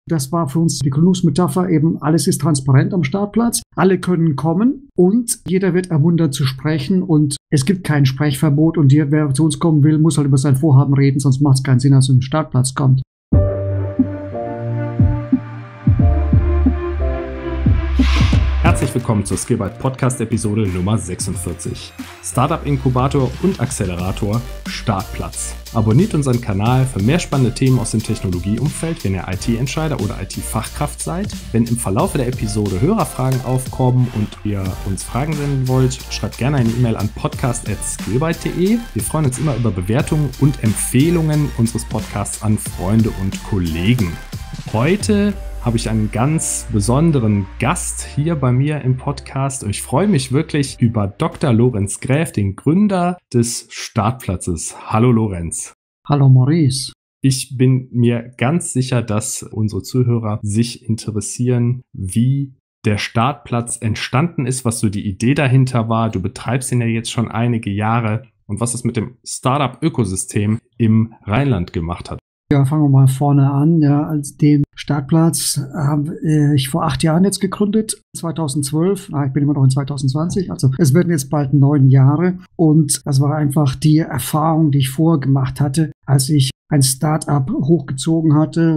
das war für uns die Gründungsmetapher eben, alles ist transparent am Startplatz, alle können kommen und jeder wird ermuntert zu sprechen und es gibt kein Sprechverbot und wer zu uns kommen will, muss halt über sein Vorhaben reden, sonst macht es keinen Sinn, dass er zum Startplatz kommt. Herzlich willkommen zur Skillbyte Podcast Episode Nummer 46. Startup Inkubator und Accelerator Startplatz. Abonniert unseren Kanal für mehr spannende Themen aus dem Technologieumfeld, wenn ihr IT-Entscheider oder IT-Fachkraft seid. Wenn im Verlauf der Episode Hörerfragen aufkommen und ihr uns Fragen senden wollt, schreibt gerne eine E-Mail an podcast@skillbyte.de. Wir freuen uns immer über Bewertungen und Empfehlungen unseres Podcasts an Freunde und Kollegen. Heute habe ich einen ganz besonderen Gast hier bei mir im Podcast und ich freue mich wirklich über Dr. Lorenz Gräf, den Gründer des Startplatzes. Hallo Lorenz. Hallo Maurice. Ich bin mir ganz sicher, dass unsere Zuhörer sich interessieren, wie der Startplatz entstanden ist, was so die Idee dahinter war. Du betreibst ihn ja jetzt schon einige Jahre und was es mit dem Startup-Ökosystem im Rheinland gemacht hat. Ja, fangen wir mal vorne an. Ja, als den Startplatz habe ich vor 8 Jahren jetzt gegründet, 2012. Ich bin immer noch in 2020, also es werden jetzt bald 9 Jahre. Und das war einfach die Erfahrung, die ich vorher gemacht hatte, als ich ein Startup hochgezogen hatte,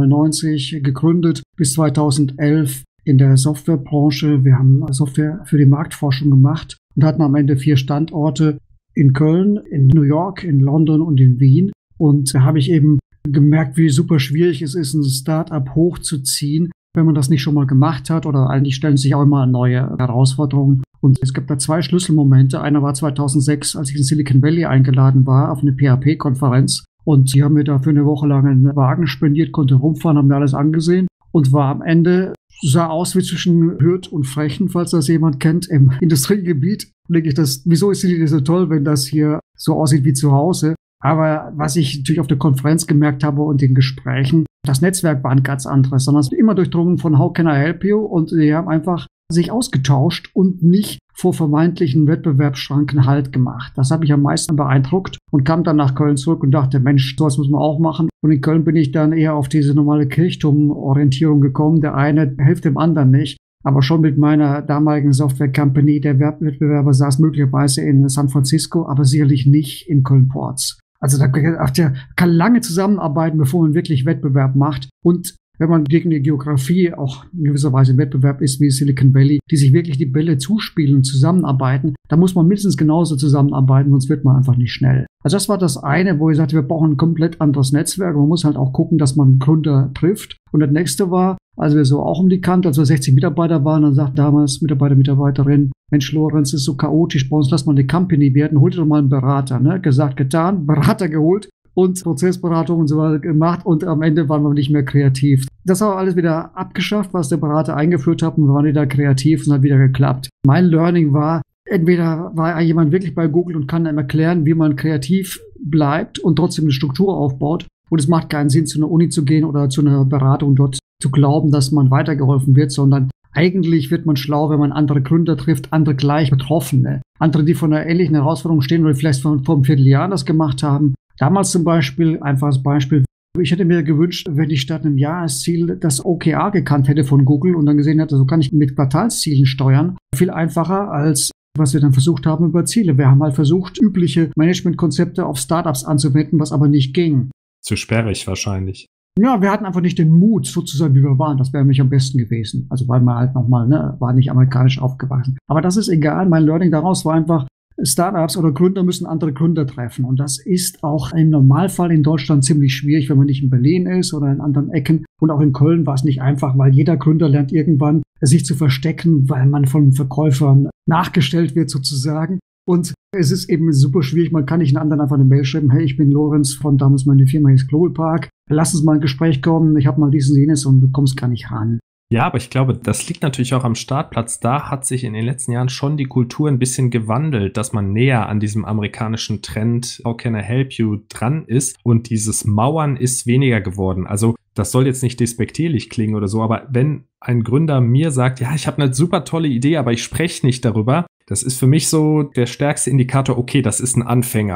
1999 gegründet, bis 2011 in der Softwarebranche. Wir haben Software für die Marktforschung gemacht und hatten am Ende 4 Standorte in Köln, in New York, in London und in Wien. Und da habe ich eben gemerkt, wie super schwierig es ist, ein Startup hochzuziehen, wenn man das nicht schon mal gemacht hat, oder eigentlich stellen sich auch immer neue Herausforderungen. Und es gab da 2 Schlüsselmomente. Einer war 2006, als ich in Silicon Valley eingeladen war auf eine PHP-Konferenz. Und sie haben mir da für eine Woche lang einen Wagen spendiert, konnte rumfahren, haben mir alles angesehen und war am Ende, sah aus wie zwischen Hürth und Frechen, falls das jemand kennt, im Industriegebiet. Und denke ich, wieso ist die so toll, wenn das hier so aussieht wie zu Hause? Aber was ich natürlich auf der Konferenz gemerkt habe und den Gesprächen, das Netzwerk war ein ganz anderes, sondern es war immer durchdrungen von How can I help you? Und die haben einfach sich ausgetauscht und nicht vor vermeintlichen Wettbewerbsschranken Halt gemacht. Das hat mich am meisten beeindruckt und kam dann nach Köln zurück und dachte, Mensch, sowas muss man auch machen. Und in Köln bin ich dann eher auf diese normale Kirchturmorientierung gekommen. Der eine hilft dem anderen nicht. Aber schon mit meiner damaligen Software-Company, der Wettbewerber saß möglicherweise in San Francisco, aber sicherlich nicht in Köln-Porz. Also da kann lange zusammenarbeiten, bevor man wirklich Wettbewerb macht. Und wenn man gegen die Geografie auch in gewisser Weise im Wettbewerb ist wie Silicon Valley, die sich wirklich die Bälle zuspielen und zusammenarbeiten, da muss man mindestens genauso zusammenarbeiten, sonst wird man einfach nicht schnell. Also das war das eine, wo ich sagte, wir brauchen ein komplett anderes Netzwerk. Man muss halt auch gucken, dass man Gründer trifft. Und das nächste war, als wir so auch um die Kante, als wir 60 Mitarbeiter waren, dann sagt damals Mitarbeiterin, Mensch, Lorenz, ist so chaotisch bei uns, lass mal eine Company werden, hol dir doch mal einen Berater. Ne? Gesagt, getan, Berater geholt und Prozessberatung und so weiter gemacht und am Ende waren wir nicht mehr kreativ. Das haben wir alles wieder abgeschafft, was der Berater eingeführt hat, und wir waren wieder kreativ und hat wieder geklappt. Mein Learning war, entweder war jemand wirklich bei Google und kann einem erklären, wie man kreativ bleibt und trotzdem eine Struktur aufbaut. Und es macht keinen Sinn, zu einer Uni zu gehen oder zu einer Beratung dort zu glauben, dass man weitergeholfen wird, sondern eigentlich wird man schlau, wenn man andere Gründer trifft, andere gleich Betroffene, andere, die vor einer ähnlichen Herausforderung stehen oder vielleicht vor einem Vierteljahr das gemacht haben. Damals zum Beispiel, einfaches Beispiel, ich hätte mir gewünscht, wenn ich statt einem Jahresziel das OKR gekannt hätte von Google und dann gesehen hätte, so kann ich mit Quartalszielen steuern. Viel einfacher als was wir dann versucht haben über Ziele. Wir haben halt versucht, übliche Managementkonzepte auf Startups anzuwenden, was aber nicht ging. Zu sperrig wahrscheinlich. Ja, wir hatten einfach nicht den Mut, so zu sein, wie wir waren. Das wäre nämlich am besten gewesen. Also weil man halt nochmal, war nicht amerikanisch aufgewachsen. Aber das ist egal. Mein Learning daraus war einfach, Startups oder Gründer müssen andere Gründer treffen. Und das ist auch im Normalfall in Deutschland ziemlich schwierig, wenn man nicht in Berlin ist oder in anderen Ecken. Und auch in Köln war es nicht einfach, weil jeder Gründer lernt irgendwann, sich zu verstecken, weil man von Verkäufern nachgestellt wird sozusagen. Und es ist eben super schwierig, man kann nicht einen anderen einfach eine Mail schreiben, hey, ich bin Lorenz von damals, meine Firma hieß Global Park, lass uns mal ein Gespräch kommen, ich habe mal diesen jenes und du kommst gar nicht ran. Ja, aber ich glaube, das liegt natürlich auch am Startplatz. Da hat sich in den letzten Jahren schon die Kultur ein bisschen gewandelt, dass man näher an diesem amerikanischen Trend How can I help you dran ist und dieses Mauern ist weniger geworden. Also das soll jetzt nicht despektierlich klingen oder so, aber wenn ein Gründer mir sagt, ja, ich habe eine super tolle Idee, aber ich spreche nicht darüber, das ist für mich so der stärkste Indikator, okay, das ist ein Anfänger.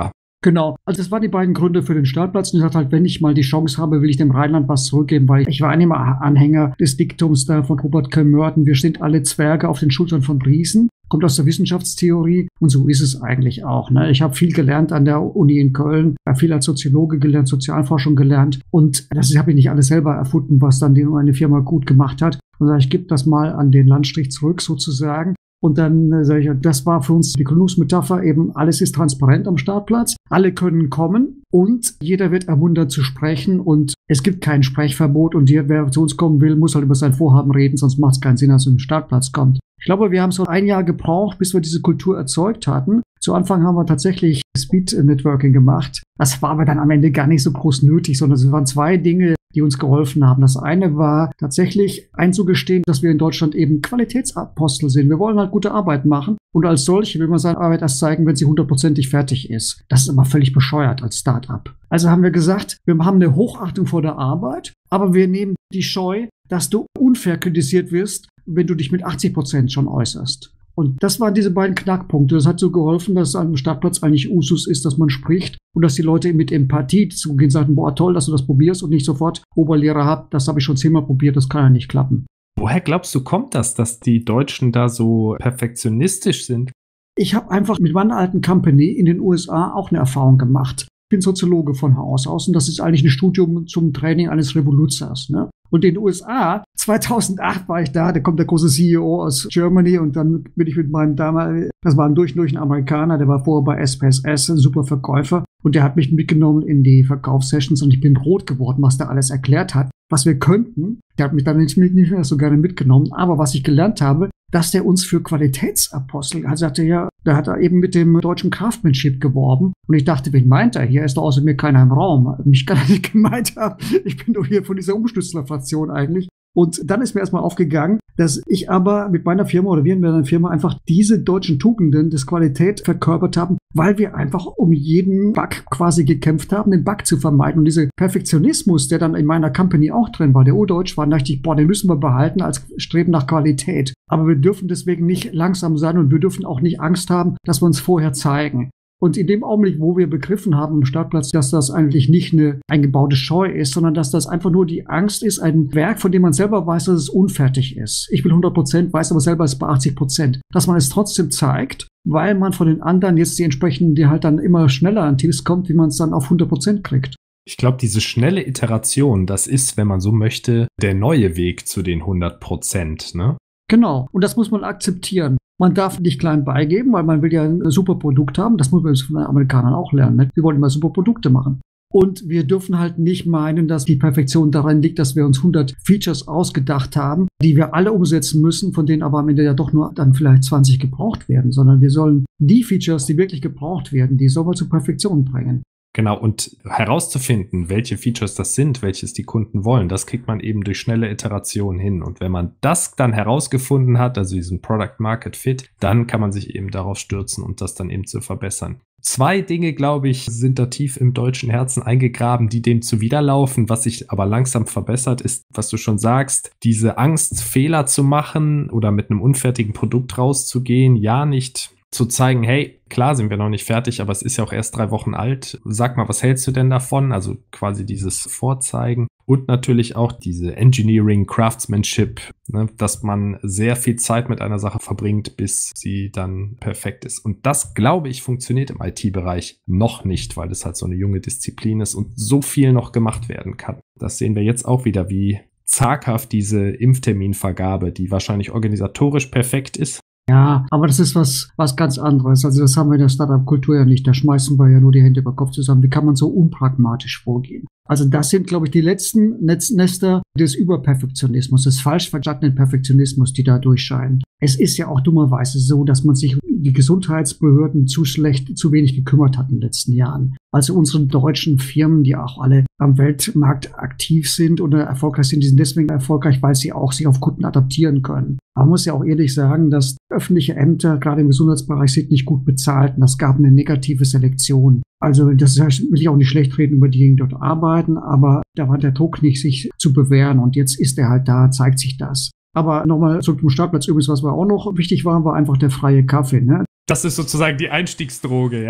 Genau, also das waren die beiden Gründe für den Startplatz. Und ich sagte halt, wenn ich mal die Chance habe, will ich dem Rheinland was zurückgeben, weil ich war immer Anhänger des Diktums da von Robert Kell-Merton, wir sind alle Zwerge auf den Schultern von Riesen. Kommt aus der Wissenschaftstheorie und so ist es eigentlich auch. Ne? Ich habe viel gelernt an der Uni in Köln, viel als Soziologe gelernt, Sozialforschung gelernt und das habe ich nicht alles selber erfunden, was dann eine Firma gut gemacht hat. Und ich gebe das mal an den Landstrich zurück sozusagen. Und dann sage ich, das war für uns die Gründungsmetapher, eben alles ist transparent am Startplatz, alle können kommen und jeder wird ermuntert zu sprechen und es gibt kein Sprechverbot und wer zu uns kommen will, muss halt über sein Vorhaben reden, sonst macht es keinen Sinn, dass er zum Startplatz kommt. Ich glaube, wir haben so 1 Jahr gebraucht, bis wir diese Kultur erzeugt hatten. Zu Anfang haben wir tatsächlich Speed-Networking gemacht. Das war aber dann am Ende gar nicht so groß nötig, sondern es waren 2 Dinge, die uns geholfen haben. Das eine war tatsächlich einzugestehen, dass wir in Deutschland eben Qualitätsapostel sind. Wir wollen halt gute Arbeit machen und als solche will man seine Arbeit erst zeigen, wenn sie 100%ig fertig ist. Das ist aber völlig bescheuert als Start-up. Also haben wir gesagt, wir haben eine Hochachtung vor der Arbeit, aber wir nehmen die Scheu, dass du unfair kritisiert wirst, wenn du dich mit 80% schon äußerst. Und das waren diese beiden Knackpunkte. Das hat so geholfen, dass am Startplatz eigentlich Usus ist, dass man spricht und dass die Leute mit Empathie zugehen und sagen, boah, toll, dass du das probierst und nicht sofort Oberlehrer habt, das habe ich schon 10-mal probiert, das kann ja nicht klappen. Woher glaubst du, kommt das, dass die Deutschen da so perfektionistisch sind? Ich habe einfach mit meiner alten Company in den USA auch eine Erfahrung gemacht. Ich bin Soziologe von Haus aus und das ist eigentlich ein Studium zum Training eines Revoluzers. Ne? Und in den USA, 2008 war ich da kommt der große CEO aus Germany und dann bin ich mit meinem damaligen, das war durch ein Amerikaner, der war vorher bei SPSS, ein super Verkäufer und der hat mich mitgenommen in die Verkaufssessions und ich bin rot geworden, was der alles erklärt hat, was wir könnten. Der hat mich dann nicht mehr so gerne mitgenommen, aber was ich gelernt habe, dass der uns für Qualitätsapostel, also da hat er eben mit dem deutschen Craftsmanship geworben und ich dachte, wen meint er hier? Ist doch außer mir keiner im Raum. Mich kann er nicht gemeint haben. Ich bin doch hier von dieser Umstützlerfraktion eigentlich. Und dann ist mir erstmal aufgegangen, dass ich aber mit meiner Firma oder wir in meiner Firma einfach diese deutschen Tugenden des Qualität verkörpert haben, weil wir einfach um jeden Bug quasi gekämpft haben, den Bug zu vermeiden. Und dieser Perfektionismus, der dann in meiner Company auch drin war, der urdeutsch war, dachte ich, boah, den müssen wir behalten als Streben nach Qualität. Aber wir dürfen deswegen nicht langsam sein und wir dürfen auch nicht Angst haben, dass wir uns vorher zeigen. Und in dem Augenblick, wo wir begriffen haben am Startplatz, dass das eigentlich nicht eine eingebaute Scheu ist, sondern dass das einfach nur die Angst ist, ein Werk, von dem man selber weiß, dass es unfertig ist. Ich will 100%, weiß aber selber, es ist bei 80%. Dass man es trotzdem zeigt, weil man von den anderen jetzt die entsprechenden, die halt dann immer schneller an Tipps kommt, wie man es dann auf 100% kriegt. Ich glaube, diese schnelle Iteration, das ist, wenn man so möchte, der neue Weg zu den 100%, ne? Genau. Und das muss man akzeptieren. Man darf nicht klein beigeben, weil man will ja ein super Produkt haben. Das muss man jetzt von den Amerikanern auch lernen. Ne? Wir wollen immer super Produkte machen. Und wir dürfen halt nicht meinen, dass die Perfektion daran liegt, dass wir uns 100 Features ausgedacht haben, die wir alle umsetzen müssen, von denen aber am Ende ja doch nur dann vielleicht 20 gebraucht werden, sondern wir sollen die Features, die wirklich gebraucht werden, die sollen wir zur Perfektion bringen. Genau, und herauszufinden, welche Features das sind, welches die Kunden wollen, das kriegt man eben durch schnelle Iterationen hin. Und wenn man das dann herausgefunden hat, also diesen Product Market Fit, dann kann man sich eben darauf stürzen und das dann eben zu verbessern. 2 Dinge, glaube ich, sind da tief im deutschen Herzen eingegraben, die dem zuwiderlaufen. Was sich aber langsam verbessert, ist, was du schon sagst, diese Angst, Fehler zu machen oder mit einem unfertigen Produkt rauszugehen, ja nicht zu zeigen, hey, klar sind wir noch nicht fertig, aber es ist ja auch erst 3 Wochen alt. Sag mal, was hältst du denn davon? Also quasi dieses Vorzeigen und natürlich auch diese Engineering, Craftsmanship, ne, dass man sehr viel Zeit mit einer Sache verbringt, bis sie dann perfekt ist. Und das, glaube ich, funktioniert im IT-Bereich noch nicht, weil es halt so eine junge Disziplin ist und so viel noch gemacht werden kann. Das sehen wir jetzt auch wieder, wie zaghaft diese Impfterminvergabe, die wahrscheinlich organisatorisch perfekt ist, Ja, aber das ist was ganz anderes. Also das haben wir in der Startup-Kultur ja nicht. Da schmeißen wir ja nur die Hände über den Kopf zusammen. Wie kann man so unpragmatisch vorgehen? Also das sind, glaube ich, die letzten Nester des Überperfektionismus, des falsch verstandenen Perfektionismus, die da durchscheinen. Es ist ja auch dummerweise so, dass man sich die Gesundheitsbehörden zu wenig gekümmert hat in den letzten Jahren. Also unsere deutschen Firmen, die auch alle am Weltmarkt aktiv sind oder erfolgreich sind, die sind deswegen erfolgreich, weil sie auch sich auf Kunden adaptieren können. Man muss ja auch ehrlich sagen, dass öffentliche Ämter, gerade im Gesundheitsbereich, sind nicht gut bezahlt. Und das gab eine negative Selektion. Also das will ich auch nicht schlecht reden über diejenigen, die dort arbeiten, aber da war der Druck nicht, sich zu bewähren. Und jetzt ist er halt da, zeigt sich das. Aber nochmal zurück zum Startplatz. Übrigens, was mir auch noch wichtig war einfach der freie Kaffee. Ne? Das ist sozusagen die Einstiegsdroge, ja?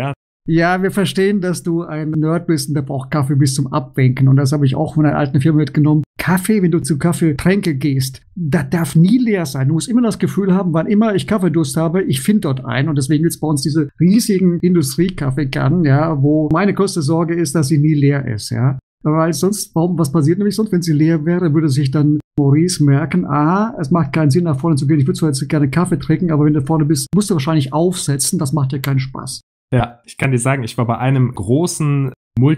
Ja, wir verstehen, dass du ein Nerd bist und der braucht Kaffee bis zum Abwinken. Und das habe ich auch von einer alten Firma mitgenommen. Kaffee, wenn du zu Kaffeetränke gehst, das darf nie leer sein. Du musst immer das Gefühl haben, wann immer ich Kaffeedurst habe, ich finde dort einen. Und deswegen gibt es bei uns diese riesigen Industriekaffeekannen, ja, wo meine größte Sorge ist, dass sie nie leer ist, ja. Weil sonst, was passiert nämlich sonst, wenn sie leer wäre, würde sich dann Maurice merken, es macht keinen Sinn, nach vorne zu gehen. Ich würde zwar jetzt gerne Kaffee trinken, aber wenn du vorne bist, musst du wahrscheinlich aufsetzen. Das macht ja keinen Spaß. Ja, ich kann dir sagen, ich war bei einem großen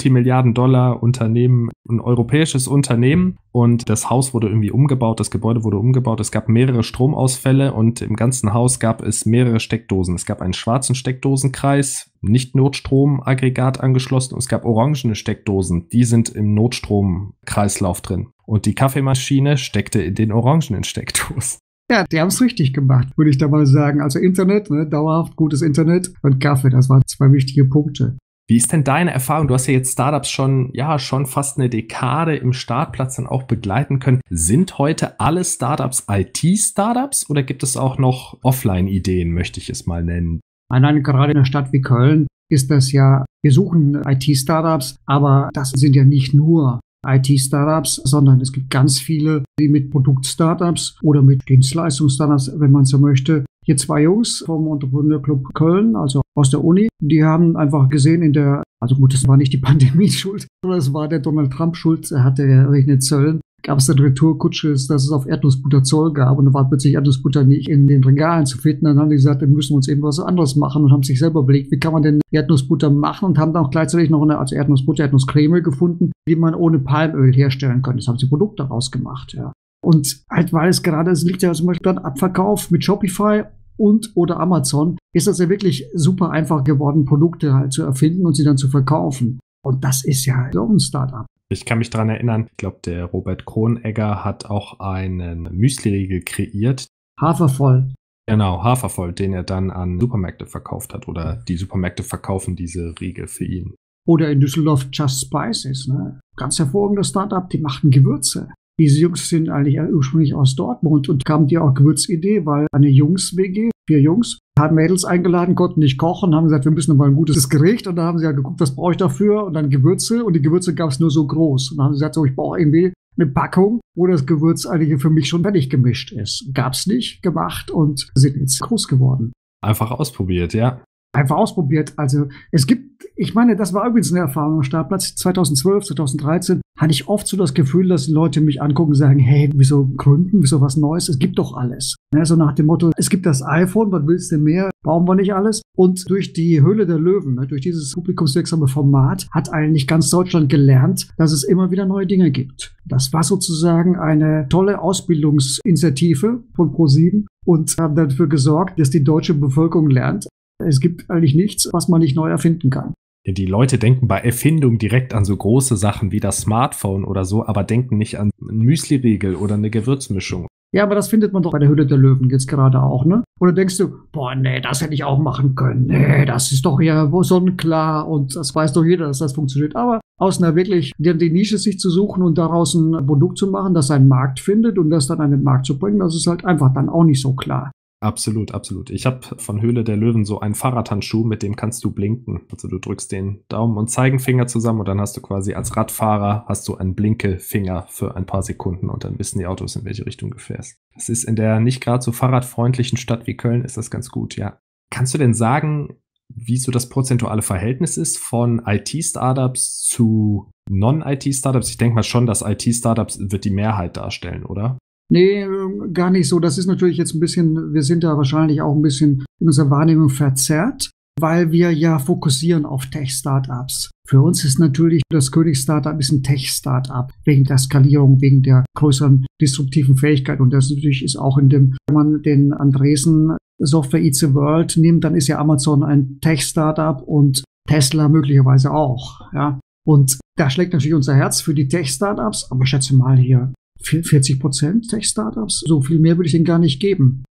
Multimilliarden-Dollar-Unternehmen, ein europäisches Unternehmen, und das Haus wurde irgendwie umgebaut, das Gebäude wurde umgebaut, es gab mehrere Stromausfälle und im ganzen Haus gab es mehrere Steckdosen. Es gab einen schwarzen Steckdosenkreis, nicht Notstromaggregat angeschlossen, und es gab orangene Steckdosen, die sind im Notstromkreislauf drin. Und die Kaffeemaschine steckte in den orangenen Steckdosen. Ja, die haben es richtig gemacht, würde ich da mal sagen. Also Internet, ne, dauerhaft gutes Internet und Kaffee, das waren 2 wichtige Punkte. Wie ist denn deine Erfahrung? Du hast ja jetzt Startups schon fast eine Dekade im Startplatz dann auch begleiten können. Sind heute alle Startups IT-Startups oder gibt es auch noch Offline-Ideen, möchte ich es mal nennen? Nein, gerade in einer Stadt wie Köln ist das ja, wir suchen IT-Startups, aber das sind ja nicht nur IT-Startups, sondern es gibt ganz viele, die mit Produkt-Startups oder mit Dienstleistungs-Startups, wenn man so möchte. Hier 2 Jungs vom Entrepreneur Club Köln, also aus der Uni, die haben einfach gesehen also gut, das war nicht die Pandemie schuld, sondern es war der Donald Trump schuld, er hatte ja rechnet Zöllen. Gab es dann Retourkutsche, dass es auf Erdnussbutter Zoll gab und da war plötzlich Erdnussbutter nicht in den Regalen zu finden. Dann haben die gesagt, dann müssen wir uns eben was anderes machen und haben sich selber überlegt, wie kann man denn Erdnussbutter machen, und haben dann auch gleichzeitig noch eine Erdnussbutter, Erdnusscreme gefunden, die man ohne Palmöl herstellen könnte. Das haben sie Produkte daraus gemacht, ja. Und halt, weil es liegt ja zum Beispiel dann Abverkauf mit Shopify oder Amazon, ist das ja wirklich super einfach geworden, Produkte halt zu erfinden und sie dann zu verkaufen. Und das ist ja so ein Startup. Ich kann mich daran erinnern, ich glaube, der Robert Kronegger hat auch einen Müsli-Riegel kreiert. Hafervoll. Genau, Hafervoll, den er dann an Supermärkte verkauft hat, oder die Supermärkte verkaufen diese Riegel für ihn. Oder in Düsseldorf Just Spices, ne? Ganz hervorragendes Startup, die machten Gewürze. Diese Jungs sind eigentlich ursprünglich aus Dortmund und kamen die auch Gewürzidee, weil eine Jungs-WG, 4 Jungs, haben Mädels eingeladen, konnten nicht kochen, haben gesagt, wir müssen mal ein gutes Gericht, und da haben sie ja geguckt, was brauche ich dafür, und dann Gewürze, und die Gewürze gab es nur so groß. Und dann haben sie gesagt, so, ich brauche irgendwie eine Packung, wo das Gewürz eigentlich für mich schon fertig gemischt ist. Gab's nicht, gemacht und sind jetzt groß geworden. Einfach ausprobiert, ja. Einfach ausprobiert. Also ich meine, das war übrigens eine Erfahrung am Startplatz. 2012, 2013 hatte ich oft so das Gefühl, dass Leute mich angucken und sagen, hey, wieso gründen, wieso was Neues? Es gibt doch alles. So nach dem Motto, es gibt das iPhone, was willst du mehr? Brauchen wir nicht alles? Und durch die Höhle der Löwen, durch dieses publikumswirksame Format, hat eigentlich ganz Deutschland gelernt, dass es immer wieder neue Dinge gibt. Das war sozusagen eine tolle Ausbildungsinitiative von ProSieben und haben dafür gesorgt, dass die deutsche Bevölkerung lernt, es gibt eigentlich nichts, was man nicht neu erfinden kann. Ja, die Leute denken bei Erfindung direkt an so große Sachen wie das Smartphone oder so, aber denken nicht an einen Müsli-Riegel oder eine Gewürzmischung. Ja, aber das findet man doch bei der Höhle der Löwen jetzt gerade auch, ne? Oder denkst du, nee, das hätte ich auch machen können. Nee, das ist doch ja sonnenklar und das weiß doch jeder, dass das funktioniert. Aber aus einer wirklich, die Nische sich zu suchen und daraus ein Produkt zu machen, das einen Markt findet und das dann an den Markt zu bringen, das ist halt einfach dann auch nicht so klar. Absolut, absolut. Ich habe von Höhle der Löwen so einen Fahrradhandschuh, mit dem kannst du blinken. Also du drückst den Daumen und Zeigefinger zusammen und dann hast du quasi als Radfahrer einen Blinkefinger für ein paar Sekunden und dann wissen die Autos, in welche Richtung du fährst. Das ist in der nicht gerade so fahrradfreundlichen Stadt wie Köln ist das ganz gut, ja. Kannst du denn sagen, wie so das prozentuale Verhältnis ist von IT-Startups zu Non-IT-Startups? Ich denke mal schon, dass IT-Startups wird die Mehrheit darstellen, oder? Nee, gar nicht so. Das ist natürlich jetzt ein bisschen, wir sind da wahrscheinlich auch ein bisschen in unserer Wahrnehmung verzerrt, weil wir ja fokussieren auf Tech-Startups. Für uns ist natürlich das Königs-Startup ein Tech-Startup, wegen der Skalierung, wegen der größeren disruptiven Fähigkeit. Und das natürlich ist auch wenn man den Andresen Software Eats the World nimmt, dann ist ja Amazon ein Tech-Startup und Tesla möglicherweise auch, ja. Und da schlägt natürlich unser Herz für die Tech-Startups, aber ich schätze mal hier 40% Tech-Startups, so viel mehr würde ich ihnen gar nicht geben.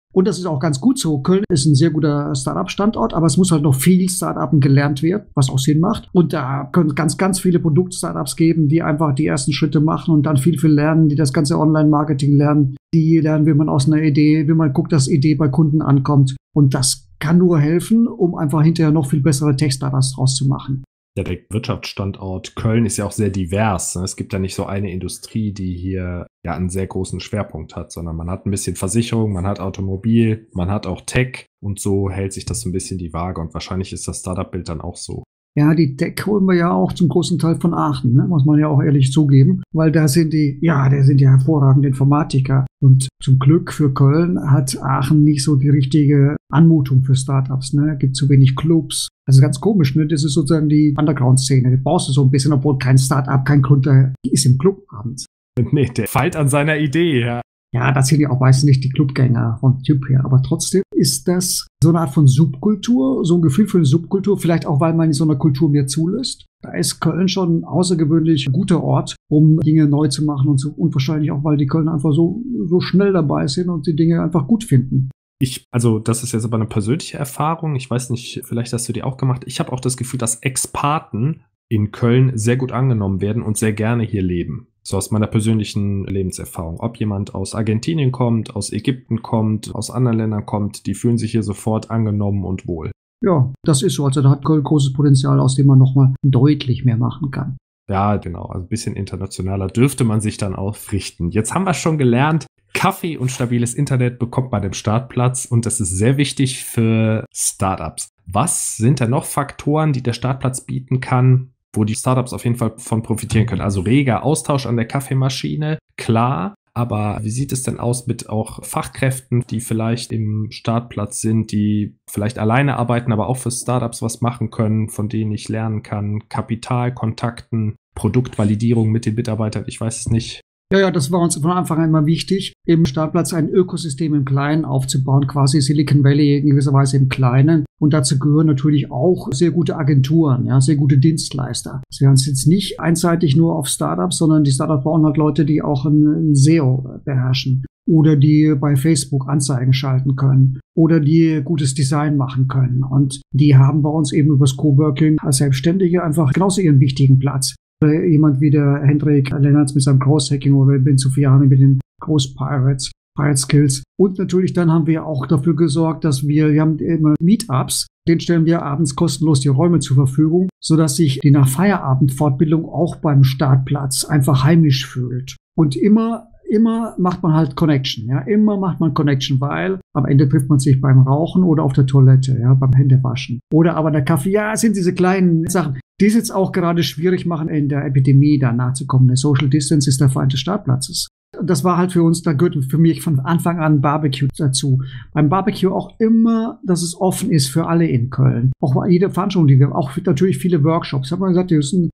Und das ist auch ganz gut so. Köln ist ein sehr guter Startup-Standort, aber es muss halt noch viel Startupen gelernt werden, was auch Sinn macht. Und da können ganz, ganz viele Produkt-Startups geben, die einfach die ersten Schritte machen und dann viel lernen, die das ganze Online-Marketing lernen, die lernen, wie man aus einer Idee, wie man guckt, dass Idee bei Kunden ankommt. Und das kann nur helfen, um einfach hinterher noch viel bessere Tech-Startups draus zu machen. Ja, der Wirtschaftsstandort Köln ist ja auch sehr divers. Es gibt ja nicht so eine Industrie, die hier ja einen sehr großen Schwerpunkt hat, sondern man hat ein bisschen Versicherung, man hat Automobil, man hat auch Tech und so hält sich das so ein bisschen die Waage und wahrscheinlich ist das Startup-Bild dann auch so. Ja, die Tech holen wir ja auch zum großen Teil von Aachen, ne? Muss man ja auch ehrlich zugeben, weil da sind die hervorragenden Informatiker. Und zum Glück für Köln hat Aachen nicht so die richtige Anmutung für Startups, ne? Gibt zu wenig Clubs. Das ist ganz komisch, ne? Das ist sozusagen die Underground-Szene. Die brauchst du so ein bisschen, obwohl kein Startup, kein Gründer, die ist im Club abends. Nee, der feilt an seiner Idee, ja. Ja, das sind ja auch meistens nicht die Clubgänger vom Typ her. Aber trotzdem ist das so eine Art von Subkultur, so ein Gefühl für eine Subkultur, vielleicht auch, weil man in so einer Kultur mehr zulässt. Da ist Köln schon ein außergewöhnlich guter Ort, um Dinge neu zu machen und wahrscheinlich auch, weil die Kölner einfach so schnell dabei sind und die Dinge einfach gut finden. Also das ist jetzt aber eine persönliche Erfahrung. Ich weiß nicht, vielleicht hast du die auch gemacht. Ich habe auch das Gefühl, dass Expaten in Köln sehr gut angenommen werden und sehr gerne hier leben. So aus meiner persönlichen Lebenserfahrung. Ob jemand aus Argentinien kommt, aus Ägypten kommt, aus anderen Ländern kommt, die fühlen sich hier sofort angenommen und wohl. Ja, das ist so. Also da hat Köln großes Potenzial, aus dem man nochmal deutlich mehr machen kann. Ja, genau. Also ein bisschen internationaler dürfte man sich dann aufrichten. Jetzt haben wir schon gelernt, Kaffee und stabiles Internet bekommt man im Startplatz und das ist sehr wichtig für Startups. Was sind denn noch Faktoren, die der Startplatz bieten kann, wo die Startups auf jeden Fall von profitieren können? Also reger Austausch an der Kaffeemaschine, klar. Aber wie sieht es denn aus mit auch Fachkräften, die vielleicht im Startplatz sind, die vielleicht alleine arbeiten, aber auch für Startups was machen können, von denen ich lernen kann? Kapitalkontakten, Produktvalidierung mit den Mitarbeitern, ich weiß es nicht. Ja, das war uns von Anfang an immer wichtig, im Startplatz ein Ökosystem im Kleinen aufzubauen, quasi Silicon Valley in gewisser Weise im Kleinen. Und dazu gehören natürlich auch sehr gute Agenturen, ja, sehr gute Dienstleister. Sie haben es jetzt nicht einseitig nur auf Startups, sondern die Startups brauchen halt Leute, die auch ein SEO beherrschen oder die bei Facebook Anzeigen schalten können oder die gutes Design machen können. Und die haben bei uns eben übers Coworking als Selbstständige einfach genauso ihren wichtigen Platz. Jemand wie der Hendrik Lennartz mit seinem Cross-Hacking oder Ben Sufiani mit den Cross-Pirate Skills. Und natürlich dann haben wir auch dafür gesorgt, dass wir haben immer Meetups, den stellen wir abends kostenlos die Räume zur Verfügung, sodass sich die Nach-Feierabend-Fortbildung auch beim Startplatz einfach heimisch fühlt. Und immer macht man halt Connection, ja, immer macht man Connection, weil am Ende trifft man sich beim Rauchen oder auf der Toilette, ja, beim Händewaschen. Oder aber der Kaffee, ja, es sind diese kleinen Sachen, die es jetzt auch gerade schwierig machen, in der Epidemie da nachzukommen. Der Social Distance ist der Feind des Startplatzes. Das war halt für uns, da gehört für mich von Anfang an Barbecue dazu. Beim Barbecue auch immer, dass es offen ist für alle in Köln. Auch jede Veranstaltung, die wir, auch natürlich viele Workshops. Ich habe mal gesagt,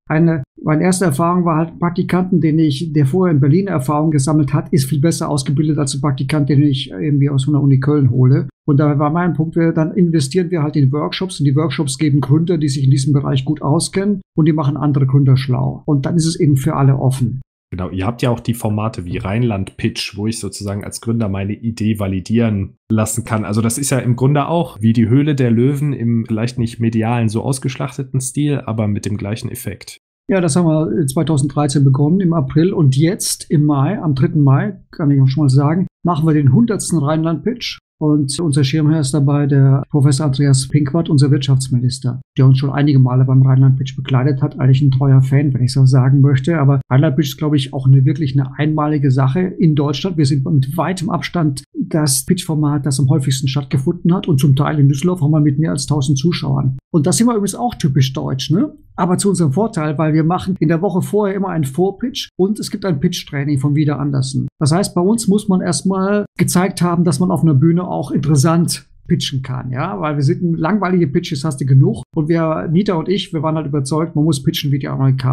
meine erste Erfahrung war halt ein Praktikanten, der vorher in Berlin Erfahrung gesammelt hat, ist viel besser ausgebildet als ein Praktikant, den ich irgendwie aus der Uni Köln hole. Und da war mein Punkt, dann investieren wir halt in Workshops und die Workshops geben Gründer, die sich in diesem Bereich gut auskennen und die machen andere Gründer schlau. Und dann ist es eben für alle offen. Genau, ihr habt ja auch die Formate wie Rheinland-Pitch, wo ich sozusagen als Gründer meine Idee validieren lassen kann. Also das ist ja im Grunde auch wie die Höhle der Löwen im vielleicht nicht medialen, so ausgeschlachteten Stil, aber mit dem gleichen Effekt. Ja, das haben wir 2013 begonnen, im April. Und jetzt im Mai, am 3. Mai, kann ich auch schon mal sagen, machen wir den 100. Rheinland-Pitch. Und unser Schirmherr ist dabei der Professor Andreas Pinkwart, unser Wirtschaftsminister, der uns schon einige Male beim Rheinland-Pitch begleitet hat. Eigentlich ein treuer Fan, wenn ich so sagen möchte. Aber Rheinland-Pitch ist, glaube ich, auch wirklich eine einmalige Sache in Deutschland. Wir sind mit weitem Abstand das Pitch-Format, das am häufigsten stattgefunden hat. Und zum Teil in Düsseldorf haben wir mit mehr als 1000 Zuschauern. Und das sind wir übrigens auch typisch deutsch, ne? Aber zu unserem Vorteil, weil wir machen in der Woche vorher immer einen Vorpitch und es gibt ein Pitch-Training von Wieder Andersen. Das heißt, bei uns muss man erstmal gezeigt haben, dass man auf einer Bühne auch interessant pitchen kann, ja, weil wir sind langweilige Pitches hast du genug und Nita und ich, wir waren halt überzeugt, man muss pitchen wie die Amerikaner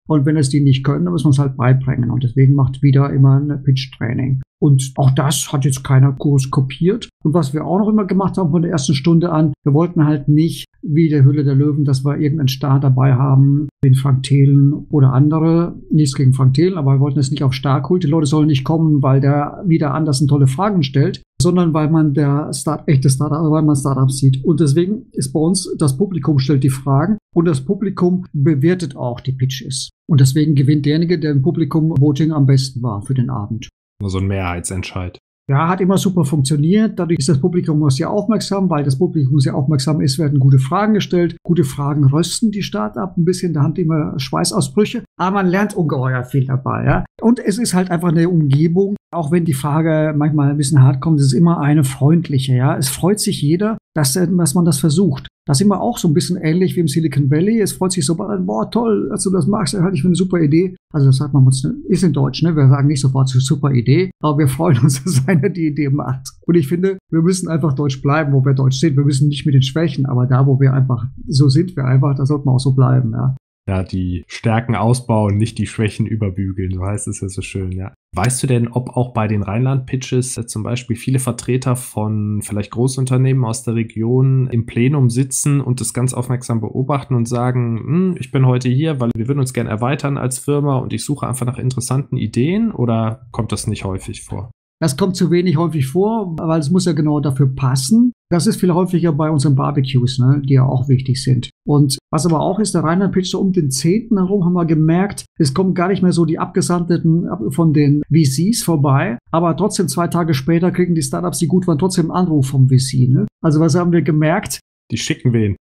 Und wenn es die nicht können, dann muss man es halt beibringen. Und deswegen macht wieder immer ein Pitch-Training. Und auch das hat jetzt keiner groß kopiert. Und was wir auch noch immer gemacht haben von der ersten Stunde an, wir wollten halt nicht wie der Höhle der Löwen, dass wir irgendeinen Star dabei haben, den Frank Thelen oder andere. Nichts gegen Frank Thelen, aber wir wollten es nicht auf Star-Kult. Die Leute sollen nicht kommen, weil der wieder anders tolle Fragen stellt, sondern weil man echte Startup, weil man Startups sieht. Und deswegen ist bei uns, das Publikum stellt die Fragen und das Publikum bewertet auch die Pitches. Und deswegen gewinnt derjenige, der im Publikum Voting am besten war für den Abend. Nur so ein Mehrheitsentscheid. Ja, hat immer super funktioniert. Dadurch ist das Publikum sehr aufmerksam, weil das Publikum sehr aufmerksam ist, werden gute Fragen gestellt. Gute Fragen rösten die Start-up ein bisschen, da haben die immer Schweißausbrüche. Aber man lernt ungeheuer viel dabei, ja. Und es ist halt einfach eine Umgebung, auch wenn die Frage manchmal ein bisschen hart kommt, es ist immer eine freundliche, ja. Es freut sich jeder, dass man das versucht. Das ist immer auch so ein bisschen ähnlich wie im Silicon Valley. Es freut sich so, boah, toll, dass du das machst, halte ich für eine super Idee. Also das sagt man uns, ist in Deutsch, ne? Wir sagen nicht sofort, super Idee, aber wir freuen uns, dass einer die Idee macht. Und ich finde, wir müssen einfach deutsch bleiben, wo wir deutsch sind. Wir müssen nicht mit den Schwächen, aber da, wo wir einfach, so sind wir einfach, da sollten wir auch so bleiben, ja. Ja, die Stärken ausbauen, nicht die Schwächen überbügeln, so heißt es ja so schön, ja. Weißt du denn, ob auch bei den Rheinland-Pitches zum Beispiel viele Vertreter von vielleicht Großunternehmen aus der Region im Plenum sitzen und das ganz aufmerksam beobachten und sagen, ich bin heute hier, weil wir würden uns gerne erweitern als Firma und ich suche einfach nach interessanten Ideen, oder kommt das nicht häufig vor? Das kommt zu wenig häufig vor, weil es muss ja genau dafür passen. Das ist viel häufiger bei unseren Barbecues, ne, die ja auch wichtig sind. Und was aber auch ist, der Rheinland-Pitch so um den 10. herum haben wir gemerkt, es kommen gar nicht mehr so die Abgesandten von den VCs vorbei, aber trotzdem 2 Tage später kriegen die Startups, die gut waren, trotzdem einen Anruf vom VC. Ne? Also was haben wir gemerkt? Die schicken wen?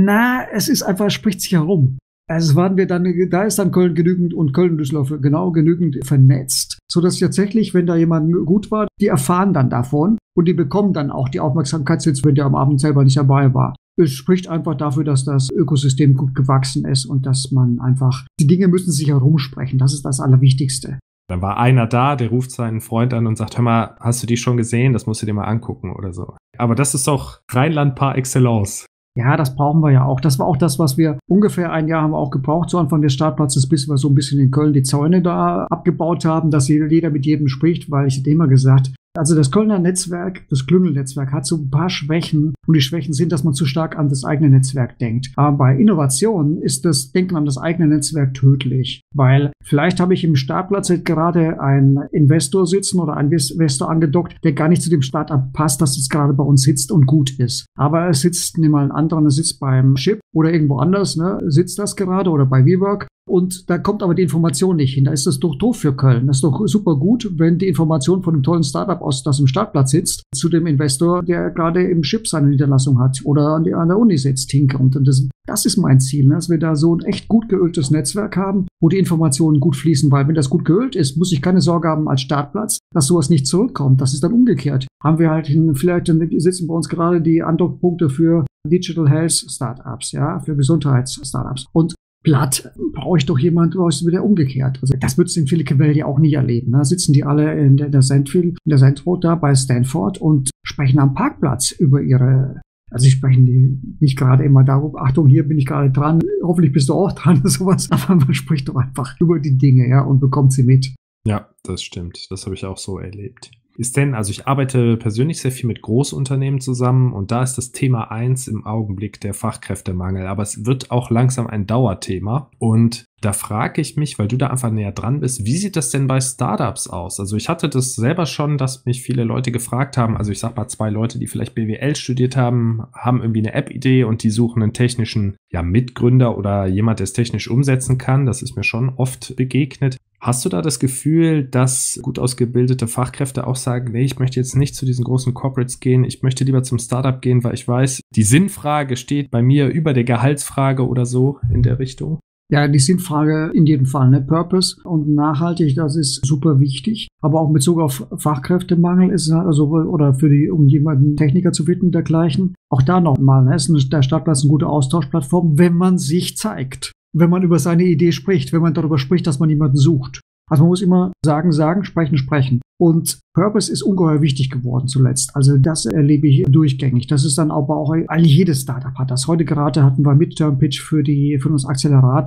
Es ist einfach, spricht sich herum. Also waren wir dann, da ist dann Köln genügend und Köln-Düsseldorf genau genügend vernetzt, sodass tatsächlich, wenn da jemand gut war, die erfahren dann davon und die bekommen dann auch die Aufmerksamkeit, wenn der am Abend selber nicht dabei war. Es spricht einfach dafür, dass das Ökosystem gut gewachsen ist und dass man einfach, die Dinge müssen sich herumsprechen. Das ist das Allerwichtigste. Dann war einer da, der ruft seinen Freund an und sagt, hör mal, hast du die schon gesehen? Das musst du dir mal angucken oder so. Aber das ist doch Rheinland par excellence. Ja, das brauchen wir ja auch. Das war auch das, was wir ungefähr 1 Jahr haben wir auch gebraucht, zu Anfang des Startplatzes, bis wir so ein bisschen in Köln die Zäune da abgebaut haben, dass jeder mit jedem spricht, weil ich hätte immer gesagt, also das Kölner Netzwerk, das Klüngel-Netzwerk hat so ein paar Schwächen und die Schwächen sind, dass man zu stark an das eigene Netzwerk denkt. Aber bei Innovationen ist das Denken an das eigene Netzwerk tödlich, weil vielleicht habe ich im Startplatz gerade einen Investor sitzen oder einen Investor angedockt, der gar nicht zu dem Startup passt, das jetzt gerade bei uns sitzt und gut ist. Aber er sitzt, nimm mal einen anderen, er sitzt beim Chip oder irgendwo anders, ne, sitzt das gerade oder bei WeWork. Und da kommt aber die Information nicht hin. Da ist das doch doof für Köln. Das ist doch super gut, wenn die Information von einem tollen Startup aus, das im Startplatz sitzt, zu dem Investor, der gerade im Chip seine Niederlassung hat oder an der Uni sitzt, hinkommt. Und das ist mein Ziel, dass wir da so ein echt gut geöltes Netzwerk haben, wo die Informationen gut fließen. Weil wenn das gut geölt ist, muss ich keine Sorge haben als Startplatz, dass sowas nicht zurückkommt. Das ist dann umgekehrt. Haben wir halt vielleicht sitzen bei uns gerade die Andockpunkte für Digital Health Startups, ja, für Gesundheitsstartups. Und platt brauche ich doch jemanden, wo es wieder umgekehrt. Also das würdest du in Silicon Valley auch nie erleben. Da sitzen die alle in der Sandroad da bei Stanford und sprechen am Parkplatz über ihre, also sie sprechen die nicht gerade immer darum, Achtung, hier bin ich gerade dran, hoffentlich bist du auch dran, sowas, aber man spricht doch einfach über die Dinge, ja, und bekommt sie mit. Ja, das stimmt. Das habe ich auch so erlebt. Also ich arbeite persönlich sehr viel mit Großunternehmen zusammen und da ist das Thema 1 im Augenblick der Fachkräftemangel, aber es wird auch langsam ein Dauerthema und da frage ich mich, weil du da einfach näher dran bist, wie sieht das denn bei Startups aus? Also ich hatte das selber schon, dass mich viele Leute gefragt haben, also ich sag mal 2 Leute, die vielleicht BWL studiert haben, haben irgendwie eine App-Idee und die suchen einen technischen Mitgründer oder jemand, der es technisch umsetzen kann. Das ist mir schon oft begegnet. Hast du da das Gefühl, dass gut ausgebildete Fachkräfte auch sagen, nee, ich möchte jetzt nicht zu diesen großen Corporates gehen, ich möchte lieber zum Startup gehen, weil ich weiß, die Sinnfrage steht bei mir über der Gehaltsfrage oder so in der Richtung? Ja, die Sinnfrage in jedem Fall, ne? Purpose und nachhaltig, das ist super wichtig. Aber auch in Bezug auf Fachkräftemangel ist es also, oder um jemanden Techniker zu finden, dergleichen. Auch da nochmal, ne? Ist der Startplatz eine gute Austauschplattform, wenn man sich zeigt. Wenn man über seine Idee spricht, wenn man darüber spricht, dass man jemanden sucht. Also man muss immer sagen, sprechen. Und Purpose ist ungeheuer wichtig geworden zuletzt. Also das erlebe ich durchgängig. Das ist dann aber auch, eigentlich jedes Startup hat das. Heute gerade hatten wir Midterm Pitch für uns Accelerator.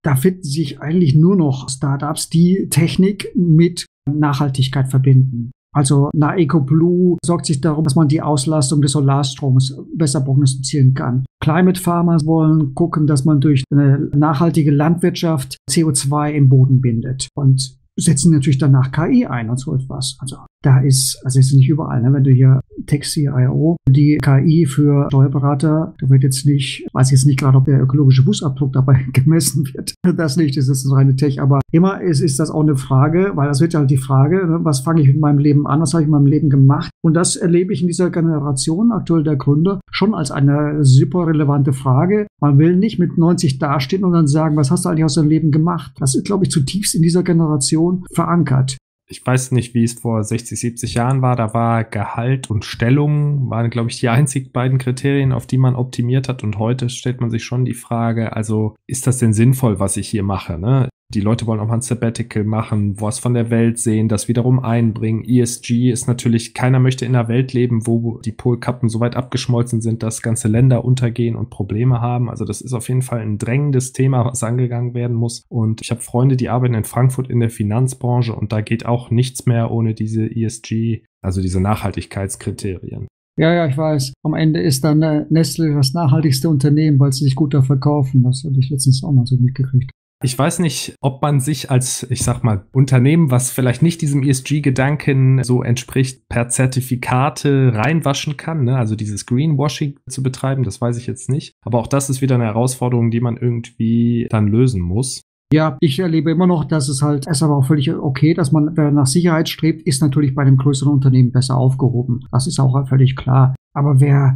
Da finden sich eigentlich nur noch Startups, die Technik mit Nachhaltigkeit verbinden. Also EcoBlue sorgt sich darum, dass man die Auslastung des Solarstroms besser prognostizieren kann. Climate Farmers wollen gucken, dass man durch eine nachhaltige Landwirtschaft CO2 im Boden bindet und setzen natürlich danach KI ein und so etwas. Also ist nicht überall, ne? Wenn du hier Tech-CIO, die KI für Steuerberater, da wird jetzt nicht, weiß jetzt nicht gerade, ob der ökologische Fußabdruck dabei gemessen wird. Das nicht, das ist reine Tech, aber immer ist das auch eine Frage, weil das wird ja halt die Frage, ne? Was fange ich mit meinem Leben an, was habe ich in meinem Leben gemacht? Und das erlebe ich in dieser Generation aktuell der Gründer schon als eine super relevante Frage. Man will nicht mit 90 dastehen und dann sagen, was hast du eigentlich aus deinem Leben gemacht? Das ist, glaube ich, zutiefst in dieser Generation verankert. Ich weiß nicht, wie es vor 60, 70 Jahren war. Da war Gehalt und Stellung, waren, glaube ich, die einzig beiden Kriterien, auf die man optimiert hat. Und heute stellt man sich schon die Frage, also ist das denn sinnvoll, was ich hier mache, ne? Die Leute wollen auch mal ein Sabbatical machen, was von der Welt sehen, das wiederum einbringen. ESG ist natürlich, keiner möchte in einer Welt leben, wo die Polkappen so weit abgeschmolzen sind, dass ganze Länder untergehen und Probleme haben. Also das ist auf jeden Fall ein drängendes Thema, was angegangen werden muss. Und ich habe Freunde, die arbeiten in Frankfurt in der Finanzbranche und da geht auch nichts mehr ohne diese ESG, also diese Nachhaltigkeitskriterien. Ja, ich weiß. Am Ende ist dann Nestle das nachhaltigste Unternehmen, weil sie sich gut da verkaufen. Das hatte ich letztens auch mal so mitgekriegt. Ich weiß nicht, ob man sich als, ich sag mal, Unternehmen, was vielleicht nicht diesem ESG-Gedanken so entspricht, per Zertifikate reinwaschen kann, ne? Also dieses Greenwashing zu betreiben, das weiß ich jetzt nicht. Aber auch das ist wieder eine Herausforderung, die man irgendwie dann lösen muss. Ja, ich erlebe immer noch, dass es halt, ist aber auch völlig okay, dass man, wer nach Sicherheit strebt, ist natürlich bei einem größeren Unternehmen besser aufgehoben. Das ist auch völlig klar. Aber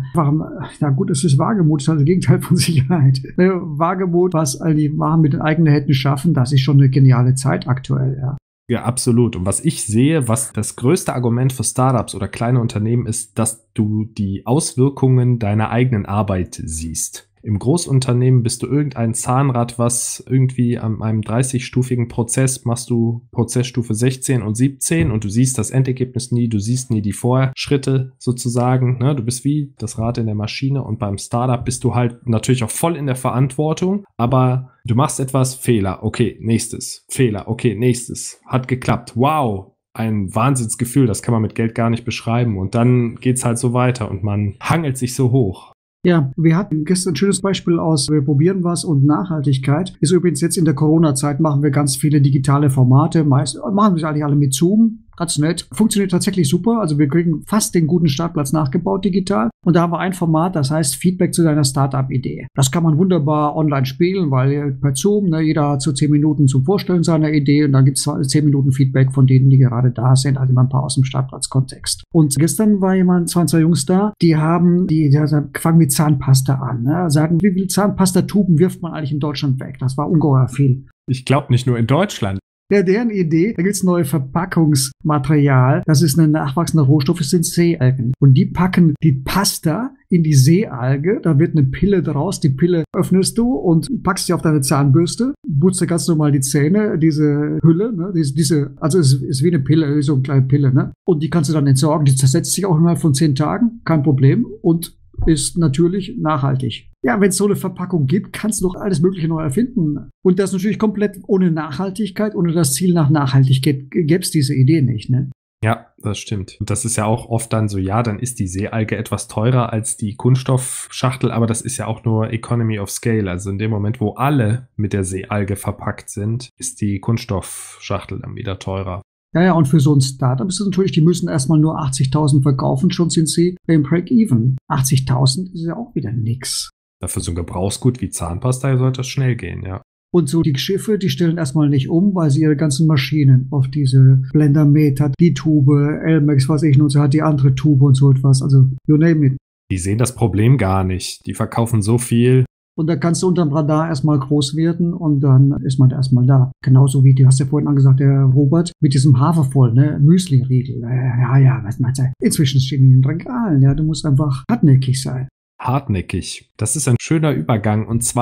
es ist Wagemut, das ist halt das Gegenteil von Sicherheit. Wagemut, was all die Waren mit den eigenen Händen schaffen, das ist schon eine geniale Zeit aktuell, ja. Ja, absolut. Und was ich sehe, was das größte Argument für Startups oder kleine Unternehmen ist, dass du die Auswirkungen deiner eigenen Arbeit siehst. Im Großunternehmen bist du irgendein Zahnrad, was irgendwie an einem 30-stufigen Prozess machst du Prozessstufe 16 und 17 und du siehst das Endergebnis nie, du siehst nie die Vorschritte sozusagen, ne? Du bist wie das Rad in der Maschine und beim Startup bist du halt natürlich auch voll in der Verantwortung, aber du machst etwas, Fehler, okay, nächstes, Fehler, okay, nächstes, hat geklappt, wow. Ein Wahnsinnsgefühl, das kann man mit Geld gar nicht beschreiben und dann geht's halt so weiter und man hangelt sich so hoch. Ja, wir hatten gestern ein schönes Beispiel aus Wir probieren was und Nachhaltigkeit. Ist übrigens jetzt in der Corona-Zeit machen wir ganz viele digitale Formate. Meist machen wir eigentlich alle mit Zoom. Ganz nett. Funktioniert tatsächlich super. Also wir kriegen fast den guten Startplatz nachgebaut digital. Und da haben wir ein Format, das heißt Feedback zu deiner Startup-Idee. Das kann man wunderbar online spielen, weil per Zoom, ne, jeder hat so 10 Minuten zum Vorstellen seiner Idee und dann gibt es 10 Minuten Feedback von denen, die gerade da sind, also immer ein paar aus dem Startplatz-Kontext. Und gestern war zwei Jungs da, die fangen mit Zahnpasta an. Ne? Sagen, wie viele Zahnpastatuben wirft man eigentlich in Deutschland weg? Das war ungeheuer viel. Ich glaube nicht nur in Deutschland. Ja, deren Idee, da gibt's neue Verpackungsmaterial. Das ist eine nachwachsende Rohstoff, das sind Seealgen. Und die packen die Pasta in die Seealge, da wird eine Pille draus, die Pille öffnest du und packst sie auf deine Zahnbürste, putzt dir ganz normal die Zähne, diese Hülle, ne, also es ist wie eine Pille, so eine kleine Pille, ne. Und die kannst du dann entsorgen, die zersetzt sich auch innerhalb von 10 Tagen, kein Problem und ist natürlich nachhaltig. Ja, wenn es so eine Verpackung gibt, kannst du doch alles Mögliche neu erfinden. Und das natürlich komplett ohne Nachhaltigkeit, ohne das Ziel nach Nachhaltigkeit gäbe es diese Idee nicht, ne? Ja, das stimmt. Und das ist ja auch oft dann so, ja, dann ist die Seealge etwas teurer als die Kunststoffschachtel, aber das ist ja auch nur Economy of Scale. Also in dem Moment, wo alle mit der Seealge verpackt sind, ist die Kunststoffschachtel dann wieder teurer. Ja, und für so ein Startup ist es natürlich, die müssen erstmal nur 80.000 verkaufen, schon sind sie beim Break-Even. 80.000 ist ja auch wieder nix. Dafür so ein Gebrauchsgut wie Zahnpasta sollte das schnell gehen, ja. Und so die Schiffe, die stellen erstmal nicht um, weil sie ihre ganzen Maschinen auf diese Blendermet hat, die Tube, Elmex, was ich nutze, hat die andere Tube und so etwas. Also, you name it. Die sehen das Problem gar nicht. Die verkaufen so viel. Und da kannst du unterm Radar erstmal groß werden und dann ist man erstmal da. Genauso wie, du hast ja vorhin angesagt, der Robert, mit diesem Hafervoll, ne, Müsli-Riegel. Ja, was meinst du? Inzwischen stehen die in den Regalen, ja, du musst einfach hartnäckig sein. Hartnäckig. Das ist ein schöner Übergang und zwar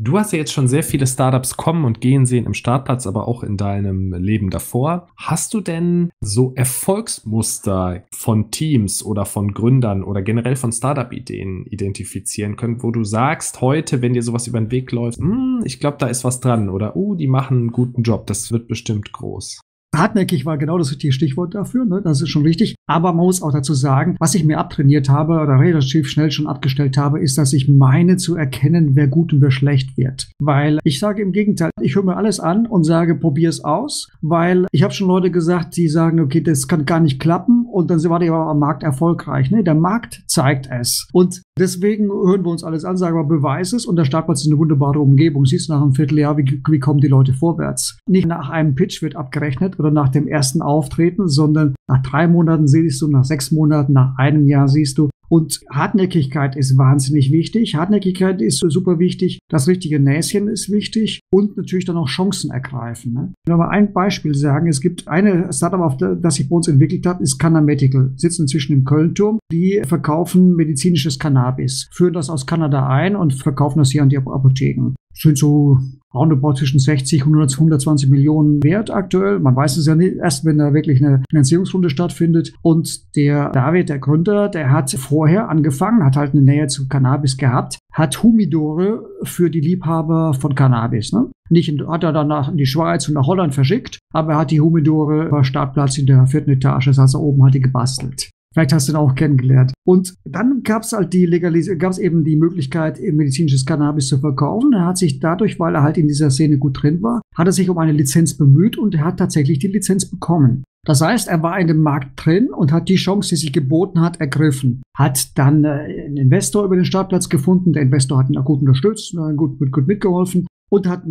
Du hast ja jetzt schon sehr viele Startups kommen und gehen sehen im Startplatz, aber auch in deinem Leben davor. Hast du denn so Erfolgsmuster von Teams oder von Gründern oder generell von Startup-Ideen identifizieren können, wo du sagst, heute, wenn dir sowas über den Weg läuft, ich glaube, da ist was dran oder die machen einen guten Job, das wird bestimmt groß. Hartnäckig war genau das richtige Stichwort dafür, ne? Das ist schon richtig. Aber man muss auch dazu sagen, was ich mir abtrainiert habe oder relativ schnell schon abgestellt habe, ist, dass ich meine zu erkennen, wer gut und wer schlecht wird. Weil ich sage im Gegenteil, ich höre mir alles an und sage, probier es aus, weil ich habe schon Leute gesagt, die sagen, okay, das kann gar nicht klappen und dann war die aber am Markt erfolgreich. Ne? Der Markt zeigt es. Und deswegen hören wir uns alles an, sagen wir, beweis es und der Startplatz ist eine wunderbare Umgebung. Siehst du nach einem Vierteljahr, wie kommen die Leute vorwärts? Nicht nach einem Pitch wird abgerechnet oder nach dem ersten Auftreten, sondern nach 3 Monaten siehst du, nach 6 Monaten, nach einem Jahr siehst du. Und Hartnäckigkeit ist wahnsinnig wichtig. Hartnäckigkeit ist super wichtig. Das richtige Näschen ist wichtig und natürlich dann auch Chancen ergreifen. Ne? Ich will mal ein Beispiel sagen. Es gibt eine Startup, das sich bei uns entwickelt hat, ist Canna Medical. Sitzen inzwischen im Köln-Turm. Die verkaufen medizinisches Cannabis, führen das aus Kanada ein und verkaufen das hier an die Apotheken. Sind so roundabout zwischen 60 und 120 Millionen wert aktuell. Man weiß es ja nicht, erst wenn da wirklich eine Finanzierungsrunde stattfindet. Und der David, der Gründer, der hat vorher angefangen, hat halt eine Nähe zu Cannabis gehabt, hat Humidore für die Liebhaber von Cannabis. Ne? Hat er danach in die Schweiz und nach Holland verschickt, aber er hat die Humidore über Startplatz in der 4. Etage, das heißt, er oben hat die gebastelt. Vielleicht hast du ihn auch kennengelernt. Und dann gab es halt eben die Möglichkeit, medizinisches Cannabis zu verkaufen. Er hat sich dadurch, weil er halt in dieser Szene gut drin war, hat er sich um eine Lizenz bemüht und er hat tatsächlich die Lizenz bekommen. Das heißt, er war in dem Markt drin und hat die Chance, die sich geboten hat, ergriffen. Hat dann einen Investor über den Startplatz gefunden. Der Investor hat ihn auch gut unterstützt, gut mitgeholfen. Und hat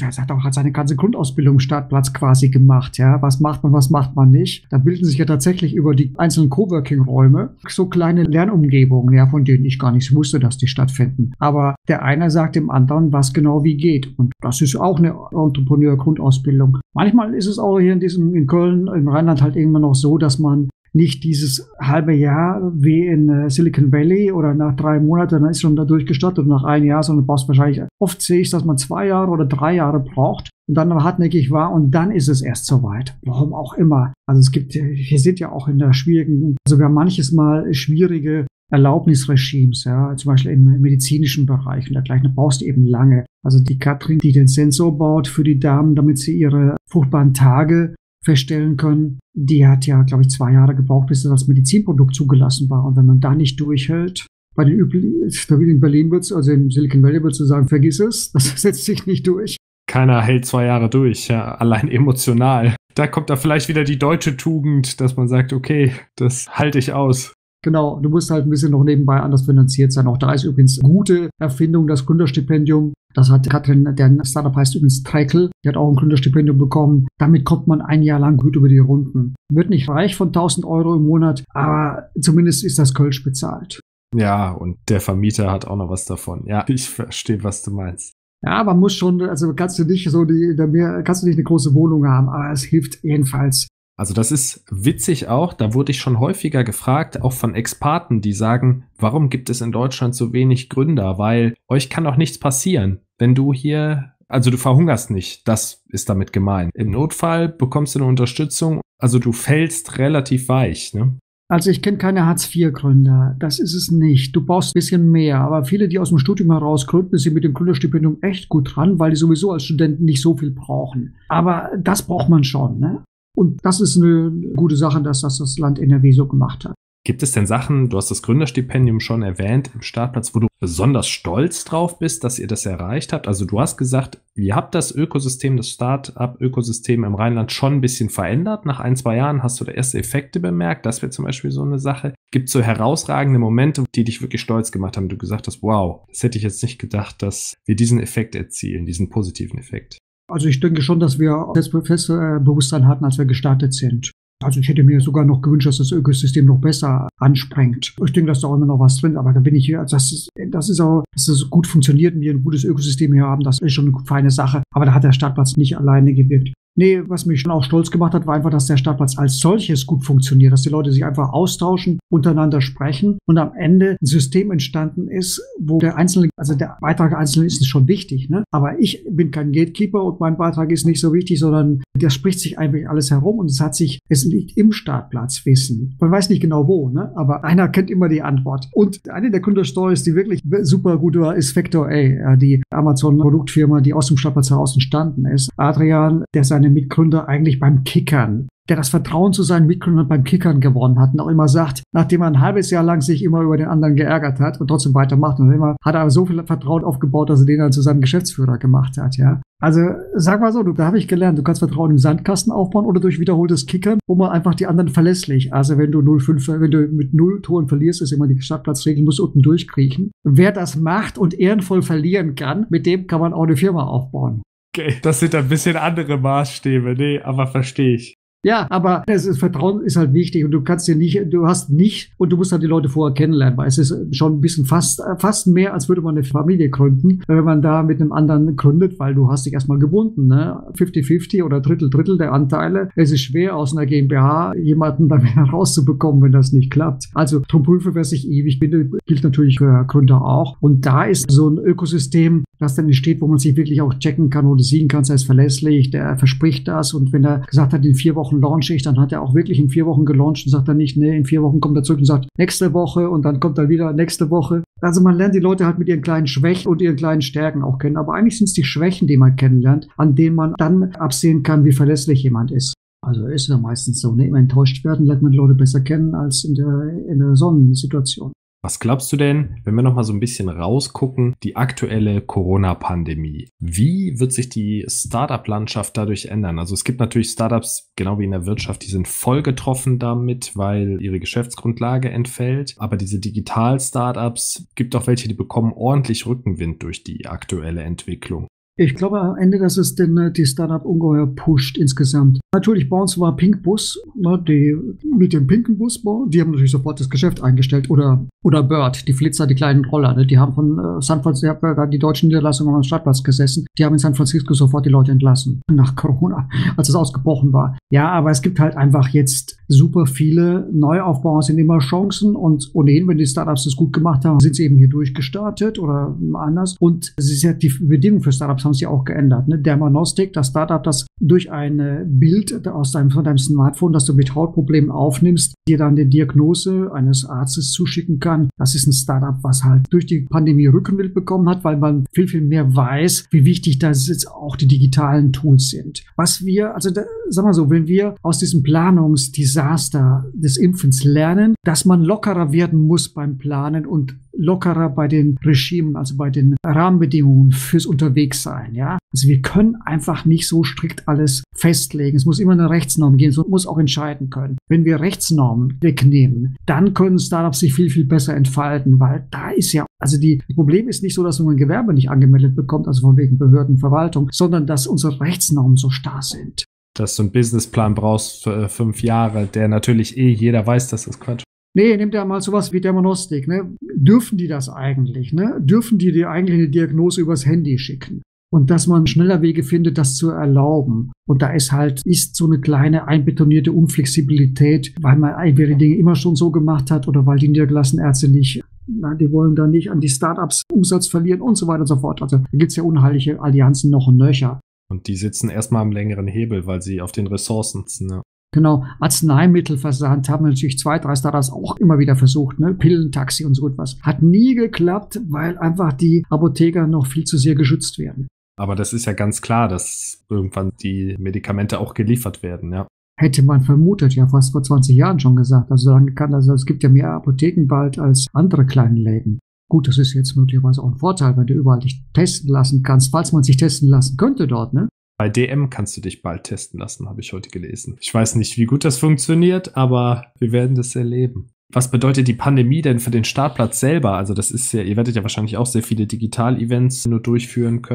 seine ganze Grundausbildung im Startplatz quasi gemacht. Ja, was macht man nicht? Da bilden sich ja tatsächlich über die einzelnen Coworking-Räume so kleine Lernumgebungen, ja, von denen ich gar nicht wusste, dass die stattfinden. Aber der eine sagt dem anderen, was genau wie geht. Und das ist auch eine Entrepreneur-Grundausbildung. Manchmal ist es auch hier in Köln, im Rheinland halt irgendwann noch so, dass man nicht dieses halbe Jahr wie in Silicon Valley oder nach 3 Monaten, dann ist schon da durchgestartet und nach 1 Jahr, sondern brauchst wahrscheinlich, oft sehe ich, dass man 2 Jahre oder 3 Jahre braucht und dann hartnäckig war und dann ist es erst soweit. Warum auch immer. Also wir sind ja auch in der wir haben manches Mal schwierige Erlaubnisregimes, ja, zum Beispiel im medizinischen Bereich und dergleichen, da brauchst du eben lange. Also die Katrin, die den Sensor baut für die Damen, damit sie ihre fruchtbaren Tage feststellen können, die hat ja, glaube ich, 2 Jahre gebraucht, bis das als Medizinprodukt zugelassen war. Und wenn man da nicht durchhält, in Berlin also in Silicon Valley würdest du sagen, vergiss es, das setzt sich nicht durch. Keiner hält 2 Jahre durch, ja, allein emotional. Da kommt da vielleicht wieder die deutsche Tugend, dass man sagt, okay, das halte ich aus. Genau, du musst halt ein bisschen noch nebenbei anders finanziert sein. Auch da ist übrigens gute Erfindung, das Gründerstipendium. Das hat Katrin, der Startup heißt übrigens Treikel, die hat auch ein Gründerstipendium bekommen. Damit kommt man 1 Jahr lang gut über die Runden. Wird nicht reich von 1.000 € im Monat, aber zumindest ist das Kölsch bezahlt. Ja, und der Vermieter hat auch noch was davon. Ja, ich verstehe, was du meinst. Ja, man muss schon, also kannst du nicht eine große Wohnung haben, aber es hilft jedenfalls. Also das ist witzig auch, da wurde ich schon häufiger gefragt, auch von Experten, die sagen, warum gibt es in Deutschland so wenig Gründer? Weil euch kann doch nichts passieren, wenn du hier, also du verhungerst nicht, das ist damit gemeint. Im Notfall bekommst du eine Unterstützung, also du fällst relativ weich, ne? Also ich kenne keine Hartz-IV-Gründer, das ist es nicht. Du brauchst ein bisschen mehr, aber viele, die aus dem Studium heraus gründen, sind mit dem Gründerstipendium echt gut dran, weil die sowieso als Studenten nicht so viel brauchen. Aber das braucht man schon, ne? Und das ist eine gute Sache, dass das Land NRW so gemacht hat. Gibt es denn Sachen, du hast das Gründerstipendium schon erwähnt, im Startplatz, wo du besonders stolz drauf bist, dass ihr das erreicht habt? Also du hast gesagt, ihr habt das Ökosystem, das Start-up-Ökosystem im Rheinland schon ein bisschen verändert. Nach 1, 2 Jahren hast du da erste Effekte bemerkt. Das wäre zum Beispiel so eine Sache. Gibt es so herausragende Momente, die dich wirklich stolz gemacht haben, du gesagt hast, wow, das hätte ich jetzt nicht gedacht, dass wir diesen Effekt erzielen, diesen positiven Effekt? Also ich denke schon, dass wir das feste Bewusstsein hatten, als wir gestartet sind. Also ich hätte mir sogar noch gewünscht, dass das Ökosystem noch besser anspringt. Ich denke, dass da auch immer noch was drin, aber da bin ich hier, dass es gut funktioniert und wir ein gutes Ökosystem hier haben, das ist schon eine feine Sache. Aber da hat der Startplatz nicht alleine gewirkt. Nee, was mich schon auch stolz gemacht hat, war einfach, dass der Startplatz als solches gut funktioniert, dass die Leute sich einfach austauschen, untereinander sprechen und am Ende ein System entstanden ist, wo der Einzelne, also der Beitrag Einzelne ist schon wichtig, ne? Aber ich bin kein Gatekeeper und mein Beitrag ist nicht so wichtig, sondern das spricht sich eigentlich alles herum und es liegt im Startplatzwissen. Man weiß nicht genau wo, ne? Aber einer kennt immer die Antwort. Und eine der Gründerstories, die wirklich super gut war, ist Factor A, die Amazon-Produktfirma, die aus dem Startplatz heraus entstanden ist. Adrian, der seine Mitgründer eigentlich beim Kickern, der das Vertrauen zu seinen Mitgründern beim Kickern gewonnen hat und auch immer sagt, nachdem er ein halbes Jahr lang sich immer über den anderen geärgert hat und trotzdem weitermacht und immer hat er so viel Vertrauen aufgebaut, dass er den dann zu seinem Geschäftsführer gemacht hat, ja. Also sag mal so, da habe ich gelernt, du kannst Vertrauen im Sandkasten aufbauen oder durch wiederholtes Kickern, wo man einfach die anderen verlässlich. Also wenn du mit 0 Toren verlierst, ist immer die Startplatzregel, musst du unten durchkriechen. Wer das macht und ehrenvoll verlieren kann, mit dem kann man auch eine Firma aufbauen. Okay, das sind ein bisschen andere Maßstäbe, nee, aber verstehe ich. Ja, aber Vertrauen ist halt wichtig und du musst halt die Leute vorher kennenlernen, weil es ist schon ein bisschen fast mehr, als würde man eine Familie gründen, wenn man da mit einem anderen gründet, weil du hast dich erstmal gebunden, ne? 50-50 oder Drittel der Anteile. Es ist schwer, aus einer GmbH jemanden dann wieder rauszubekommen, wenn das nicht klappt. Also drum prüfe, wer sich ewig bindet, gilt natürlich für Gründer auch. Und da ist so ein Ökosystem, das dann entsteht, wo man sich wirklich auch checken kann, wo du sehen kannst, er ist verlässlich, der verspricht das und wenn er gesagt hat, in 4 Wochen launche ich, dann hat er auch wirklich in 4 Wochen gelauncht und sagt dann nicht, nee, in 4 Wochen kommt er zurück und sagt, nächste Woche und dann kommt er wieder nächste Woche. Also man lernt die Leute halt mit ihren kleinen Schwächen und ihren kleinen Stärken auch kennen, aber eigentlich sind es die Schwächen, die man kennenlernt, an denen man dann absehen kann, wie verlässlich jemand ist. Also ist ja meistens so, ne? Immer enttäuscht werden, lernt man die Leute besser kennen als in der Sonnensituation. Was glaubst du denn, wenn wir nochmal so ein bisschen rausgucken, die aktuelle Corona-Pandemie? Wie wird sich die Startup-Landschaft dadurch ändern? Also es gibt natürlich Startups, genau wie in der Wirtschaft, die sind voll getroffen damit, weil ihre Geschäftsgrundlage entfällt. Aber diese Digital-Startups, gibt auch welche, die bekommen ordentlich Rückenwind durch die aktuelle Entwicklung. Ich glaube am Ende, dass es die Startup ungeheuer pusht insgesamt. Natürlich, bei uns war Pinkbus, ne, die mit dem pinken Bus, die haben natürlich sofort das Geschäft eingestellt. Oder Bird, die Flitzer, die kleinen Roller, ne, die haben von San Francisco, die deutschen Niederlassungen am Startplatz gesessen. Die haben in San Francisco sofort die Leute entlassen, nach Corona, als es ausgebrochen war. Ja, aber es gibt halt einfach jetzt super viele Neuaufbauer, sind immer Chancen und ohnehin, wenn die Startups das gut gemacht haben, sind sie eben hier durchgestartet oder anders. Und es ist ja die Bedingungen für Startups haben sich auch geändert. Ne? Dermanostik, das Startup, das durch ein Bild von deinem Smartphone, das du mit Hautproblemen aufnimmst, dir dann die Diagnose eines Arztes zuschicken kann. Das ist ein Startup, was halt durch die Pandemie Rückenwind bekommen hat, weil man viel, viel mehr weiß, wie wichtig das jetzt auch die digitalen Tools sind. Sagen wir mal so, wenn wir aus diesem Planungsdesaster des Impfens lernen, dass man lockerer werden muss beim Planen und lockerer bei den Regimen, also bei den Rahmenbedingungen fürs Unterwegssein, ja. Also wir können einfach nicht so strikt alles festlegen. Es muss immer eine Rechtsnorm geben, so muss auch entscheiden können. Wenn wir Rechtsnormen wegnehmen, dann können Startups sich viel, viel besser entfalten, weil da ist ja, also das Problem ist nicht so, dass man ein Gewerbe nicht angemeldet bekommt, also von wegen Behörden, Verwaltung, sondern dass unsere Rechtsnormen so starr sind. Dass du einen Businessplan brauchst für 5 Jahre, der natürlich jeder weiß, dass das Quatsch. Nee, nimmt ja mal sowas wie Dermanostik, ne? Dürfen die das eigentlich, ne? Dürfen die dir eigentlich eine Diagnose übers Handy schicken? Und dass man schneller Wege findet, das zu erlauben. Und da ist so eine kleine einbetonierte Unflexibilität, weil man entweder die Dinge immer schon so gemacht hat oder weil die niedergelassenen Ärzte nicht, die wollen da nicht an die Startups Umsatz verlieren und so weiter und so fort. Also da gibt's ja unheilige Allianzen noch und nöcher. Und die sitzen erstmal am längeren Hebel, weil sie auf den Ressourcen sitzen, ja. Genau, Arzneimittelversand haben natürlich 2, 3 Startups auch immer wieder versucht, ne? Pillentaxi und so etwas. Hat nie geklappt, weil einfach die Apotheker noch viel zu sehr geschützt werden. Aber das ist ja ganz klar, dass irgendwann die Medikamente auch geliefert werden, ja. Hätte man vermutet, ja fast vor 20 Jahren schon gesagt. Also es gibt ja mehr Apotheken bald als andere kleine Läden. Gut, das ist jetzt möglicherweise auch ein Vorteil, wenn du überall dich testen lassen kannst, falls man sich testen lassen könnte dort, ne? Bei DM kannst du dich bald testen lassen, habe ich heute gelesen. Ich weiß nicht, wie gut das funktioniert, aber wir werden das erleben. Was bedeutet die Pandemie denn für den Startplatz selber? Also das ist ja, ihr werdet ja wahrscheinlich auch sehr viele Digital-Events nur durchführen können.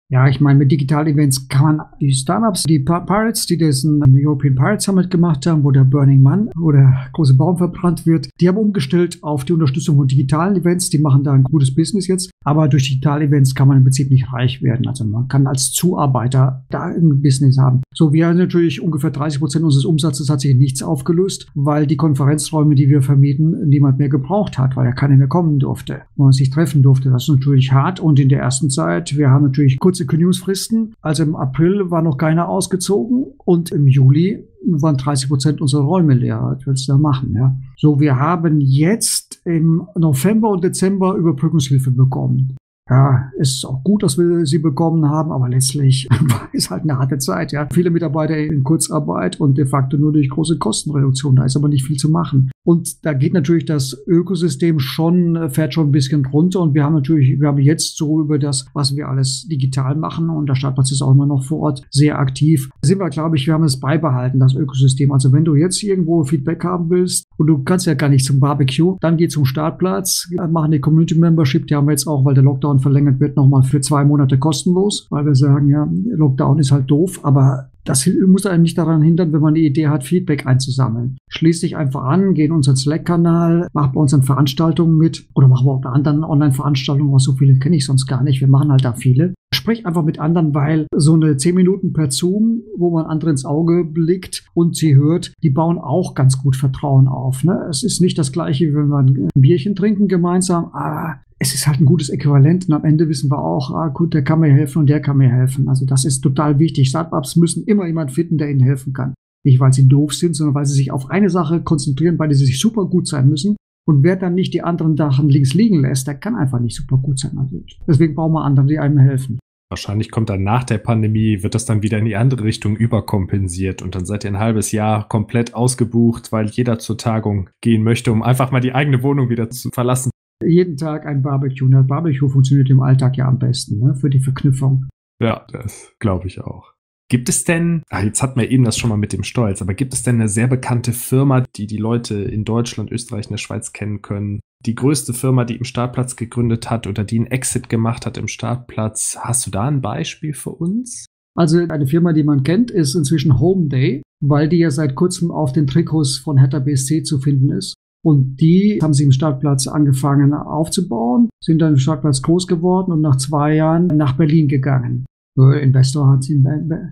Ja, ich meine, mit Digital-Events kann man die Startups, die Pirates, die das European Pirate Summit gemacht haben, wo der Burning Man, wo der große Baum verbrannt wird, die haben umgestellt auf die Unterstützung von digitalen Events. Die machen da ein gutes Business jetzt. Aber durch Digital-Events kann man im Prinzip nicht reich werden. Also man kann als Zuarbeiter da ein Business haben. So, wir haben natürlich ungefähr 30% unseres Umsatzes hat sich in nichts aufgelöst, weil die Konferenzräume, die wir vermieten, niemand mehr gebraucht hat, weil ja keiner mehr kommen durfte, wo man sich treffen durfte. Das ist natürlich hart. Und in der ersten Zeit, wir haben natürlich kurze Kündigungsfristen. Also im April war noch keiner ausgezogen und im Juli waren 30% unserer Räume leer. Was willst du da machen? Ja? So, wir haben jetzt im November und Dezember Überbrückungshilfe bekommen. Ja, es ist auch gut, dass wir sie bekommen haben, aber letztlich ist halt eine harte Zeit. Ja, viele Mitarbeiter in Kurzarbeit und de facto nur durch große Kostenreduktion. Da ist aber nicht viel zu machen. Und da geht natürlich das Ökosystem fährt schon ein bisschen runter. Und wir haben jetzt so über das, was wir alles digital machen, und der Startplatz ist auch immer noch vor Ort sehr aktiv, sind wir, glaube ich, wir haben es beibehalten, das Ökosystem. Also wenn du jetzt irgendwo Feedback haben willst und du kannst ja gar nicht zum Barbecue, dann geh zum Startplatz, machen die Community Membership, die haben wir jetzt auch, weil der Lockdown verlängert wird, nochmal für 2 Monate kostenlos, weil wir sagen, ja, Lockdown ist halt doof, aber das muss einen nicht daran hindern, wenn man die Idee hat, Feedback einzusammeln. Schließ dich einfach an, geh in unseren Slack-Kanal, mach bei unseren Veranstaltungen mit oder mach auch bei anderen Online-Veranstaltungen, was so viele kenne ich sonst gar nicht. Wir machen halt da viele. Sprich einfach mit anderen, weil so eine 10 Minuten per Zoom, wo man andere ins Auge blickt und sie hört, die bauen auch ganz gut Vertrauen auf. Ne? Es ist nicht das Gleiche, wie wenn wir ein Bierchen trinken gemeinsam, aber es ist halt ein gutes Äquivalent und am Ende wissen wir auch, gut, der kann mir helfen und der kann mir helfen. Also das ist total wichtig. Startups müssen immer jemanden finden, der ihnen helfen kann. Nicht, weil sie doof sind, sondern weil sie sich auf eine Sache konzentrieren, bei der sie sich super gut sein müssen. Und wer dann nicht die anderen Sachen links liegen lässt, der kann einfach nicht super gut sein. Also deswegen brauchen wir andere, die einem helfen. Wahrscheinlich kommt dann nach der Pandemie, wird das dann wieder in die andere Richtung überkompensiert und dann seid ihr ein halbes Jahr komplett ausgebucht, weil jeder zur Tagung gehen möchte, um einfach mal die eigene Wohnung wieder zu verlassen. Jeden Tag ein Barbecue. Und das Barbecue funktioniert im Alltag ja am besten, ne? Für die Verknüpfung. Ja, das glaube ich auch. Gibt es denn, jetzt hatten wir eben das schon mal mit dem Stolz, aber gibt es denn eine sehr bekannte Firma, die die Leute in Deutschland, Österreich und der Schweiz kennen können? Die größte Firma, die im Startplatz gegründet hat oder die einen Exit gemacht hat im Startplatz. Hast du da ein Beispiel für uns? Also eine Firma, die man kennt, ist inzwischen Homeday, weil die ja seit kurzem auf den Trikots von Hertha BSC zu finden ist. Und die haben sie im Startplatz angefangen aufzubauen, sind dann im Startplatz groß geworden und nach 2 Jahren nach Berlin gegangen. Investor hat sie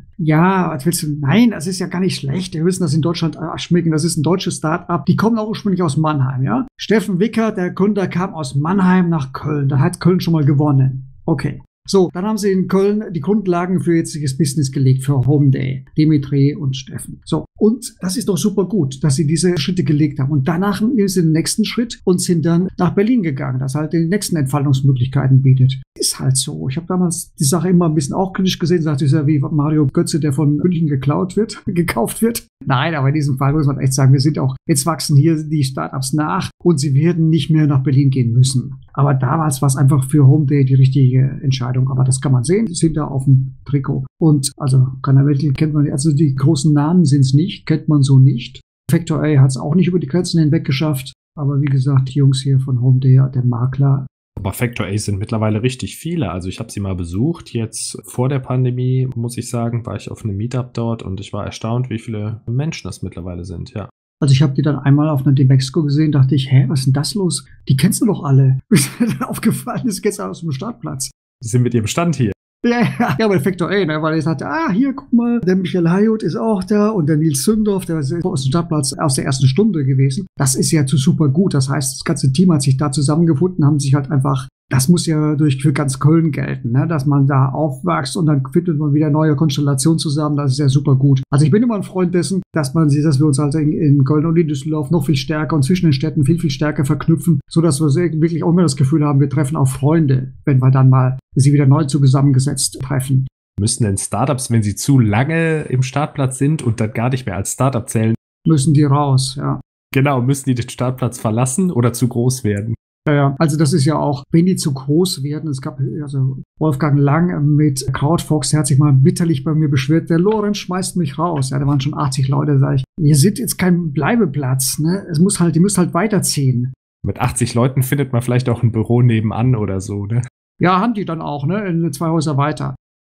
ja, was willst du? Nein, das ist ja gar nicht schlecht. Wir wissen das in Deutschland schmecken. Das ist ein deutsches Start-up. Die kommen auch ursprünglich aus Mannheim, ja? Steffen Wicker, der Gründer, kam aus Mannheim nach Köln. Da hat Köln schon mal gewonnen. Okay. So, dann haben sie in Köln die Grundlagen für jetziges Business gelegt, für Homeday, Dimitri und Steffen. So, und das ist doch super gut, dass sie diese Schritte gelegt haben. Und danach nehmen sie den nächsten Schritt und sind dann nach Berlin gegangen, das halt die nächsten Entfaltungsmöglichkeiten bietet. Ist halt so. Ich habe damals die Sache immer ein bisschen auch kritisch gesehen, sagte ich ja wie Mario Götze, der von München gekauft wird. Nein, aber in diesem Fall muss man echt sagen, jetzt wachsen hier die Startups nach und sie werden nicht mehr nach Berlin gehen müssen. Aber damals war es einfach für Homeday die richtige Entscheidung. Aber das kann man sehen, die sind da auf dem Trikot. Und also Cannavettel kennt man nicht, also die großen Namen sind es nicht, kennt man so nicht. Factor A hat es auch nicht über die Grenzen hinweg geschafft. Aber wie gesagt, die Jungs hier von Homeday, der Makler. Aber Factor A sind mittlerweile richtig viele. Also ich habe sie mal besucht. Jetzt vor der Pandemie, muss ich sagen, war ich auf einem Meetup dort und ich war erstaunt, wie viele Menschen das mittlerweile sind, ja. Also ich habe die dann einmal auf einer Demexco gesehen, dachte ich, was ist denn das los? Die kennst du doch alle. Bis mir dann aufgefallen ist, jetzt aus dem Startplatz. Die sind mit ihrem Stand hier. Ja, aber Factor A, ne, weil ich sagte, hier, guck mal, der Michael Hayut ist auch da und der Nils Zündorf, der ist aus dem Startplatz aus der ersten Stunde gewesen. Das ist ja super gut. Das heißt, das ganze Team hat sich da zusammengefunden, haben sich halt einfach, das muss ja für ganz Köln gelten, ne, dass man da aufwächst und dann findet man wieder neue Konstellationen zusammen. Das ist ja super gut. Also ich bin immer ein Freund dessen, dass wir uns halt in Köln und in Düsseldorf noch viel stärker und zwischen den Städten viel, viel stärker verknüpfen, sodass wir wirklich auch immer das Gefühl haben, wir treffen auch Freunde, wenn wir dann mal sie wieder neu zusammengesetzt treffen. Müssen denn Startups, wenn sie zu lange im Startplatz sind und dann gar nicht mehr als Startup zählen, müssen die raus, ja. Genau, müssen die den Startplatz verlassen oder zu groß werden? Ja, also das ist ja auch, wenn die zu groß werden, es gab also Wolfgang Lang mit Crowdfox, der hat sich mal bitterlich bei mir beschwert, der Lorenz schmeißt mich raus. Ja, da waren schon 80 Leute, sag ich, wir sind jetzt kein Bleibeplatz, ne? Ihr müsst halt weiterziehen. Mit 80 Leuten findet man vielleicht auch ein Büro nebenan oder so, ne? Ja, haben die dann auch, ne? 2 Häuser weiter.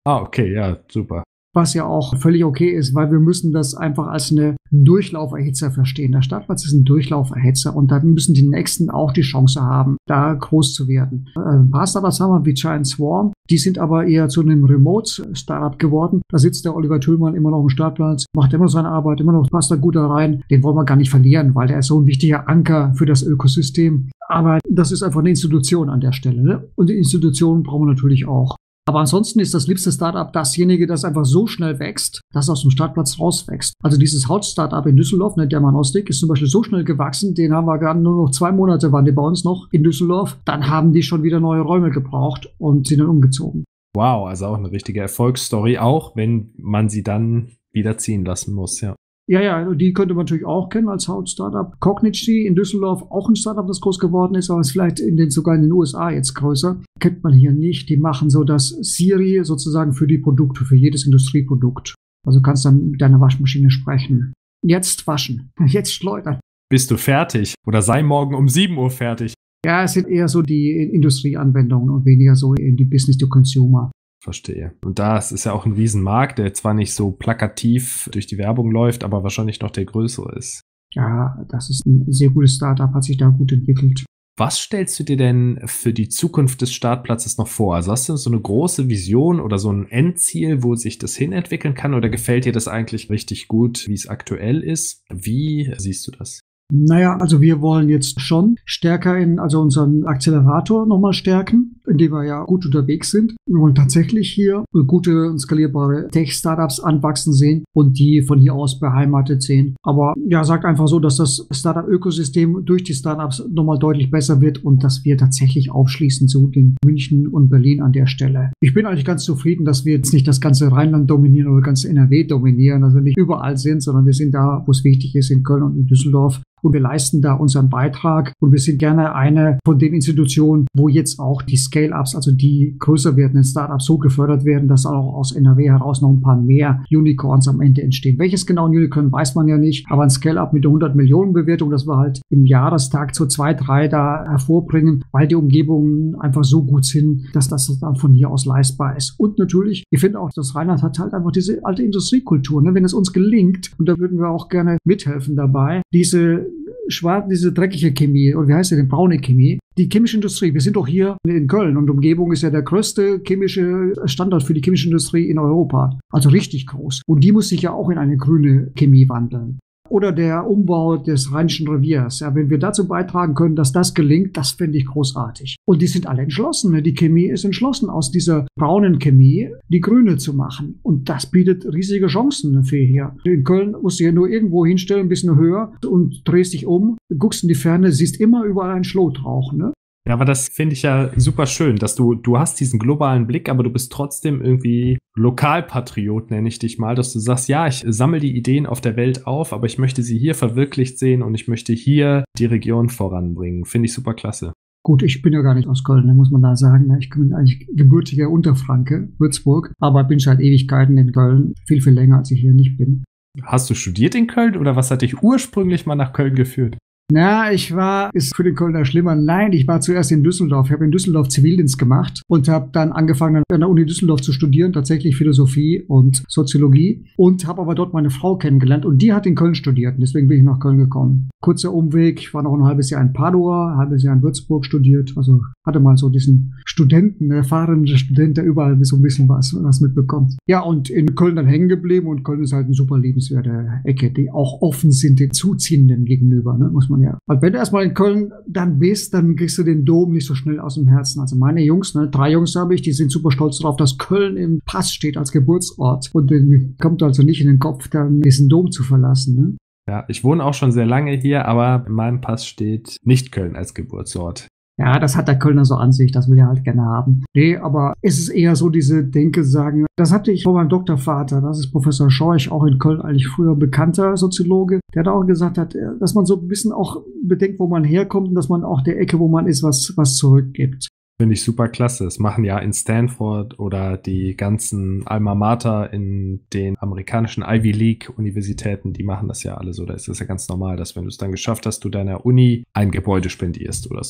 Ah, okay, ja, super. Was ja auch völlig okay ist, weil wir müssen das einfach als eine Durchlauferhitzer verstehen. Der Startplatz ist ein Durchlauferhitzer und dann müssen die Nächsten auch die Chance haben, da groß zu werden. Ein paar Startups haben wir wie Giant Swarm, die sind aber eher zu einem Remote-Startup geworden. Da sitzt der Oliver Tüllmann immer noch am Startplatz, macht immer seine Arbeit, immer noch passt da gut da rein. Den wollen wir gar nicht verlieren, weil der ist so ein wichtiger Anker für das Ökosystem. Aber das ist einfach eine Institution an der Stelle, ne? Und die Institutionen brauchen wir natürlich auch. Aber ansonsten ist das liebste Startup dasjenige, das einfach so schnell wächst, dass aus dem Startplatz rauswächst. Also dieses Haut-Startup in Düsseldorf, ne, Dermanostik, ist zum Beispiel so schnell gewachsen, den haben wir gerade nur noch 2 Monate, waren die bei uns noch in Düsseldorf. Dann haben die schon wieder neue Räume gebraucht und sind dann umgezogen. Wow, also auch eine richtige Erfolgsstory, auch wenn man sie dann wieder ziehen lassen muss, ja. Ja, die könnte man natürlich auch kennen als Haut-Startup. Cognigy in Düsseldorf, auch ein Startup, das groß geworden ist, aber ist vielleicht sogar in den USA jetzt größer. Kennt man hier nicht. Die machen so das Siri sozusagen für die Produkte, für jedes Industrieprodukt. Also kannst dann mit deiner Waschmaschine sprechen. Jetzt waschen, jetzt schleudern. Bist du fertig? Oder sei morgen um 7 Uhr fertig? Ja, es sind eher so die Industrieanwendungen und weniger so in die Business-to-Consumer. Verstehe. Und das ist ja auch ein Riesenmarkt, der zwar nicht so plakativ durch die Werbung läuft, aber wahrscheinlich noch der größere ist. Ja, das ist ein sehr gutes Startup, hat sich da gut entwickelt. Was stellst du dir denn für die Zukunft des Startplatzes noch vor? Also hast du so eine große Vision oder so ein Endziel, wo sich das hinentwickeln kann? Oder gefällt dir das eigentlich richtig gut, wie es aktuell ist? Wie siehst du das? Naja, also wir wollen jetzt schon stärker unseren Accelerator nochmal stärken, in dem wir ja gut unterwegs sind. Wir wollen tatsächlich hier gute und skalierbare Tech-Startups anwachsen sehen und die von hier aus beheimatet sehen. Aber ja, sagt einfach so, dass das Startup-Ökosystem durch die Startups nochmal deutlich besser wird und dass wir tatsächlich aufschließen zu den München und Berlin an der Stelle. Ich bin eigentlich ganz zufrieden, dass wir jetzt nicht das ganze Rheinland dominieren oder ganz NRW dominieren, also nicht überall sind, sondern wir sind da, wo es wichtig ist, in Köln und in Düsseldorf. Und wir leisten da unseren Beitrag. Und wir sind gerne eine von den Institutionen, wo jetzt auch die Scale-Ups, also die größer werdenden Startups, so gefördert werden, dass auch aus NRW heraus noch ein paar mehr Unicorns am Ende entstehen. Welches genau ein Unicorn, weiß man ja nicht. Aber ein Scale-Up mit einer 100 Millionen Bewertung, das wir halt im Jahrestag so 2, 3 da hervorbringen, weil die Umgebungen einfach so gut sind, dass das dann von hier aus leistbar ist. Und natürlich, ich finde auch, das Rheinland hat halt einfach diese alte Industriekultur. Ne? Wenn es uns gelingt, und da würden wir auch gerne mithelfen dabei, diese dreckige Chemie, oder wie heißt denn, braune Chemie, die chemische Industrie. Wir sind doch hier in Köln und Umgebung ist ja der größte chemische Standort für die chemische Industrie in Europa. Also richtig groß. Und die muss sich ja auch in eine grüne Chemie wandeln. Oder der Umbau des Rheinischen Reviers. Ja, wenn wir dazu beitragen können, dass das gelingt, das finde ich großartig. Und die sind alle entschlossen. Ne? Die Chemie ist entschlossen, aus dieser braunen Chemie die grüne zu machen. Und das bietet riesige Chancen für hier. In Köln musst du ja nur irgendwo hinstellen, ein bisschen höher und drehst dich um, guckst in die Ferne, siehst immer überall einen Schlotrauch. Ne? Ja, aber das finde ich ja super schön, dass du hast diesen globalen Blick, aber du bist trotzdem irgendwie Lokalpatriot, nenne ich dich mal, dass du sagst, ja, ich sammle die Ideen auf der Welt auf, aber ich möchte sie hier verwirklicht sehen und ich möchte hier die Region voranbringen. Finde ich super klasse. Gut, ich bin ja gar nicht aus Köln, muss man da sagen. Ich bin eigentlich gebürtiger Unterfranke, Würzburg, aber bin seit Ewigkeiten in Köln, viel, viel länger, als ich hier nicht bin. Hast du studiert in Köln oder was hat dich ursprünglich mal nach Köln geführt? Na, ist für den Kölner schlimmer. Nein, ich war zuerst in Düsseldorf. Ich habe in Düsseldorf Zivildienst gemacht und habe dann angefangen, an der Uni Düsseldorf zu studieren, tatsächlich Philosophie und Soziologie, und habe aber dort meine Frau kennengelernt und die hat in Köln studiert und deswegen bin ich nach Köln gekommen. Kurzer Umweg, ich war noch ein halbes Jahr in Padua, ein halbes Jahr in Würzburg studiert, also hatte mal so diesen erfahrenen Student, der überall so ein bisschen was mitbekommt. Ja, und in Köln dann hängen geblieben und Köln ist halt eine super liebenswerte Ecke, die auch offen sind den Zuziehenden gegenüber, ne, muss man ja. Also wenn du erstmal in Köln dann bist, dann kriegst du den Dom nicht so schnell aus dem Herzen. Also meine Jungs, 3 Jungs habe ich, die sind super stolz darauf, dass Köln im Pass steht als Geburtsort. Und denen kommt also nicht in den Kopf, dann diesen Dom zu verlassen. Ne? Ja, ich wohne auch schon sehr lange hier, aber in meinem Pass steht nicht Köln als Geburtsort. Ja, das hat der Kölner so an sich, das will er halt gerne haben. Nee, aber es ist eher so diese Denke, sagen, das hatte ich von meinem Doktorvater, das ist Professor Scheuch, auch in Köln eigentlich früher bekannter Soziologe, der da auch gesagt hat, dass man so ein bisschen auch bedenkt, wo man herkommt und dass man auch der Ecke, wo man ist, was zurückgibt. Finde ich super klasse. Das machen ja in Stanford oder die ganzen Alma Mater in den amerikanischen Ivy League Universitäten, die machen das ja alle so. Da ist das ja ganz normal, dass wenn du es dann geschafft hast, du deiner Uni ein Gebäude spendierst oder so.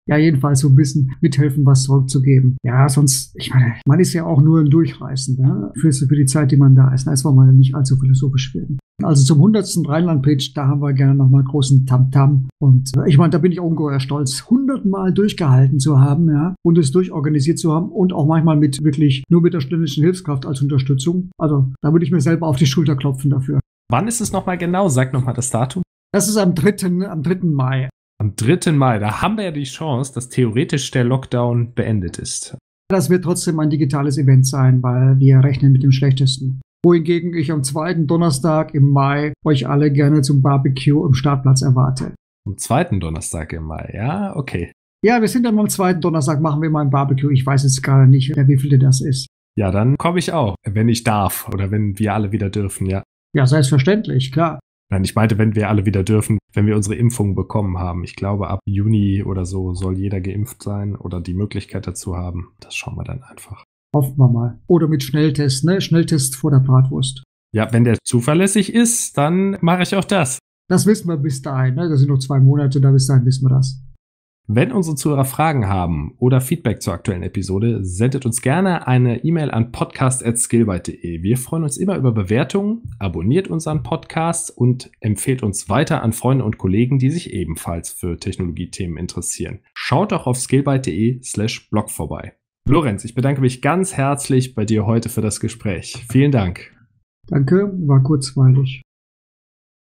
ja, jedenfalls so ein bisschen mithelfen, was zurückzugeben. Ja, sonst, ich meine, man ist ja auch nur ein Durchreisender für die Zeit, die man da ist. Da wollen wir nicht allzu philosophisch werden. Also zum 100. Rheinland-Pitch, da haben wir gerne nochmal großen Tamtam. Und ich meine, da bin ich auch ungeheuer stolz, 100-mal durchgehalten zu haben, ja, und es durchorganisiert zu haben und auch manchmal mit wirklich nur mit der ständischen Hilfskraft als Unterstützung. Also da würde ich mir selber auf die Schulter klopfen dafür. Wann ist es nochmal genau? Sag nochmal das Datum. Das ist am 3. Mai. Am 3. Mai, da haben wir ja die Chance, dass theoretisch der Lockdown beendet ist. Das wird trotzdem ein digitales Event sein, weil wir rechnen mit dem Schlechtesten. Wohingegen ich am 2. Donnerstag im Mai euch alle gerne zum Barbecue im Startplatz erwarte. Am 2. Donnerstag im Mai, ja, okay. Ja, wir sind dann am 2. Donnerstag, machen wir mal ein Barbecue. Ich weiß jetzt gerade nicht, wie viel das ist. Ja, dann komme ich auch, wenn ich darf oder wenn wir alle wieder dürfen, ja. Ja, selbstverständlich, klar. Nein, ich meinte, wenn wir alle wieder dürfen, wenn wir unsere Impfung bekommen haben. Ich glaube, ab Juni oder so soll jeder geimpft sein oder die Möglichkeit dazu haben. Das schauen wir dann einfach. Hoffen wir mal. Oder mit Schnelltest, ne? Schnelltest vor der Bratwurst. Ja, wenn der zuverlässig ist, dann mache ich auch das. Das wissen wir bis dahin, ne? Das sind noch 2 Monate, da bis dahin wissen wir das. Wenn unsere Zuhörer Fragen haben oder Feedback zur aktuellen Episode, sendet uns gerne eine E-Mail an podcast@skillbyte.de. Wir freuen uns immer über Bewertungen, abonniert unseren Podcast und empfehlt uns weiter an Freunde und Kollegen, die sich ebenfalls für Technologiethemen interessieren. Schaut auch auf skillbyte.de/blog vorbei. Lorenz, ich bedanke mich ganz herzlich bei dir heute für das Gespräch. Vielen Dank. Danke, war kurzweilig.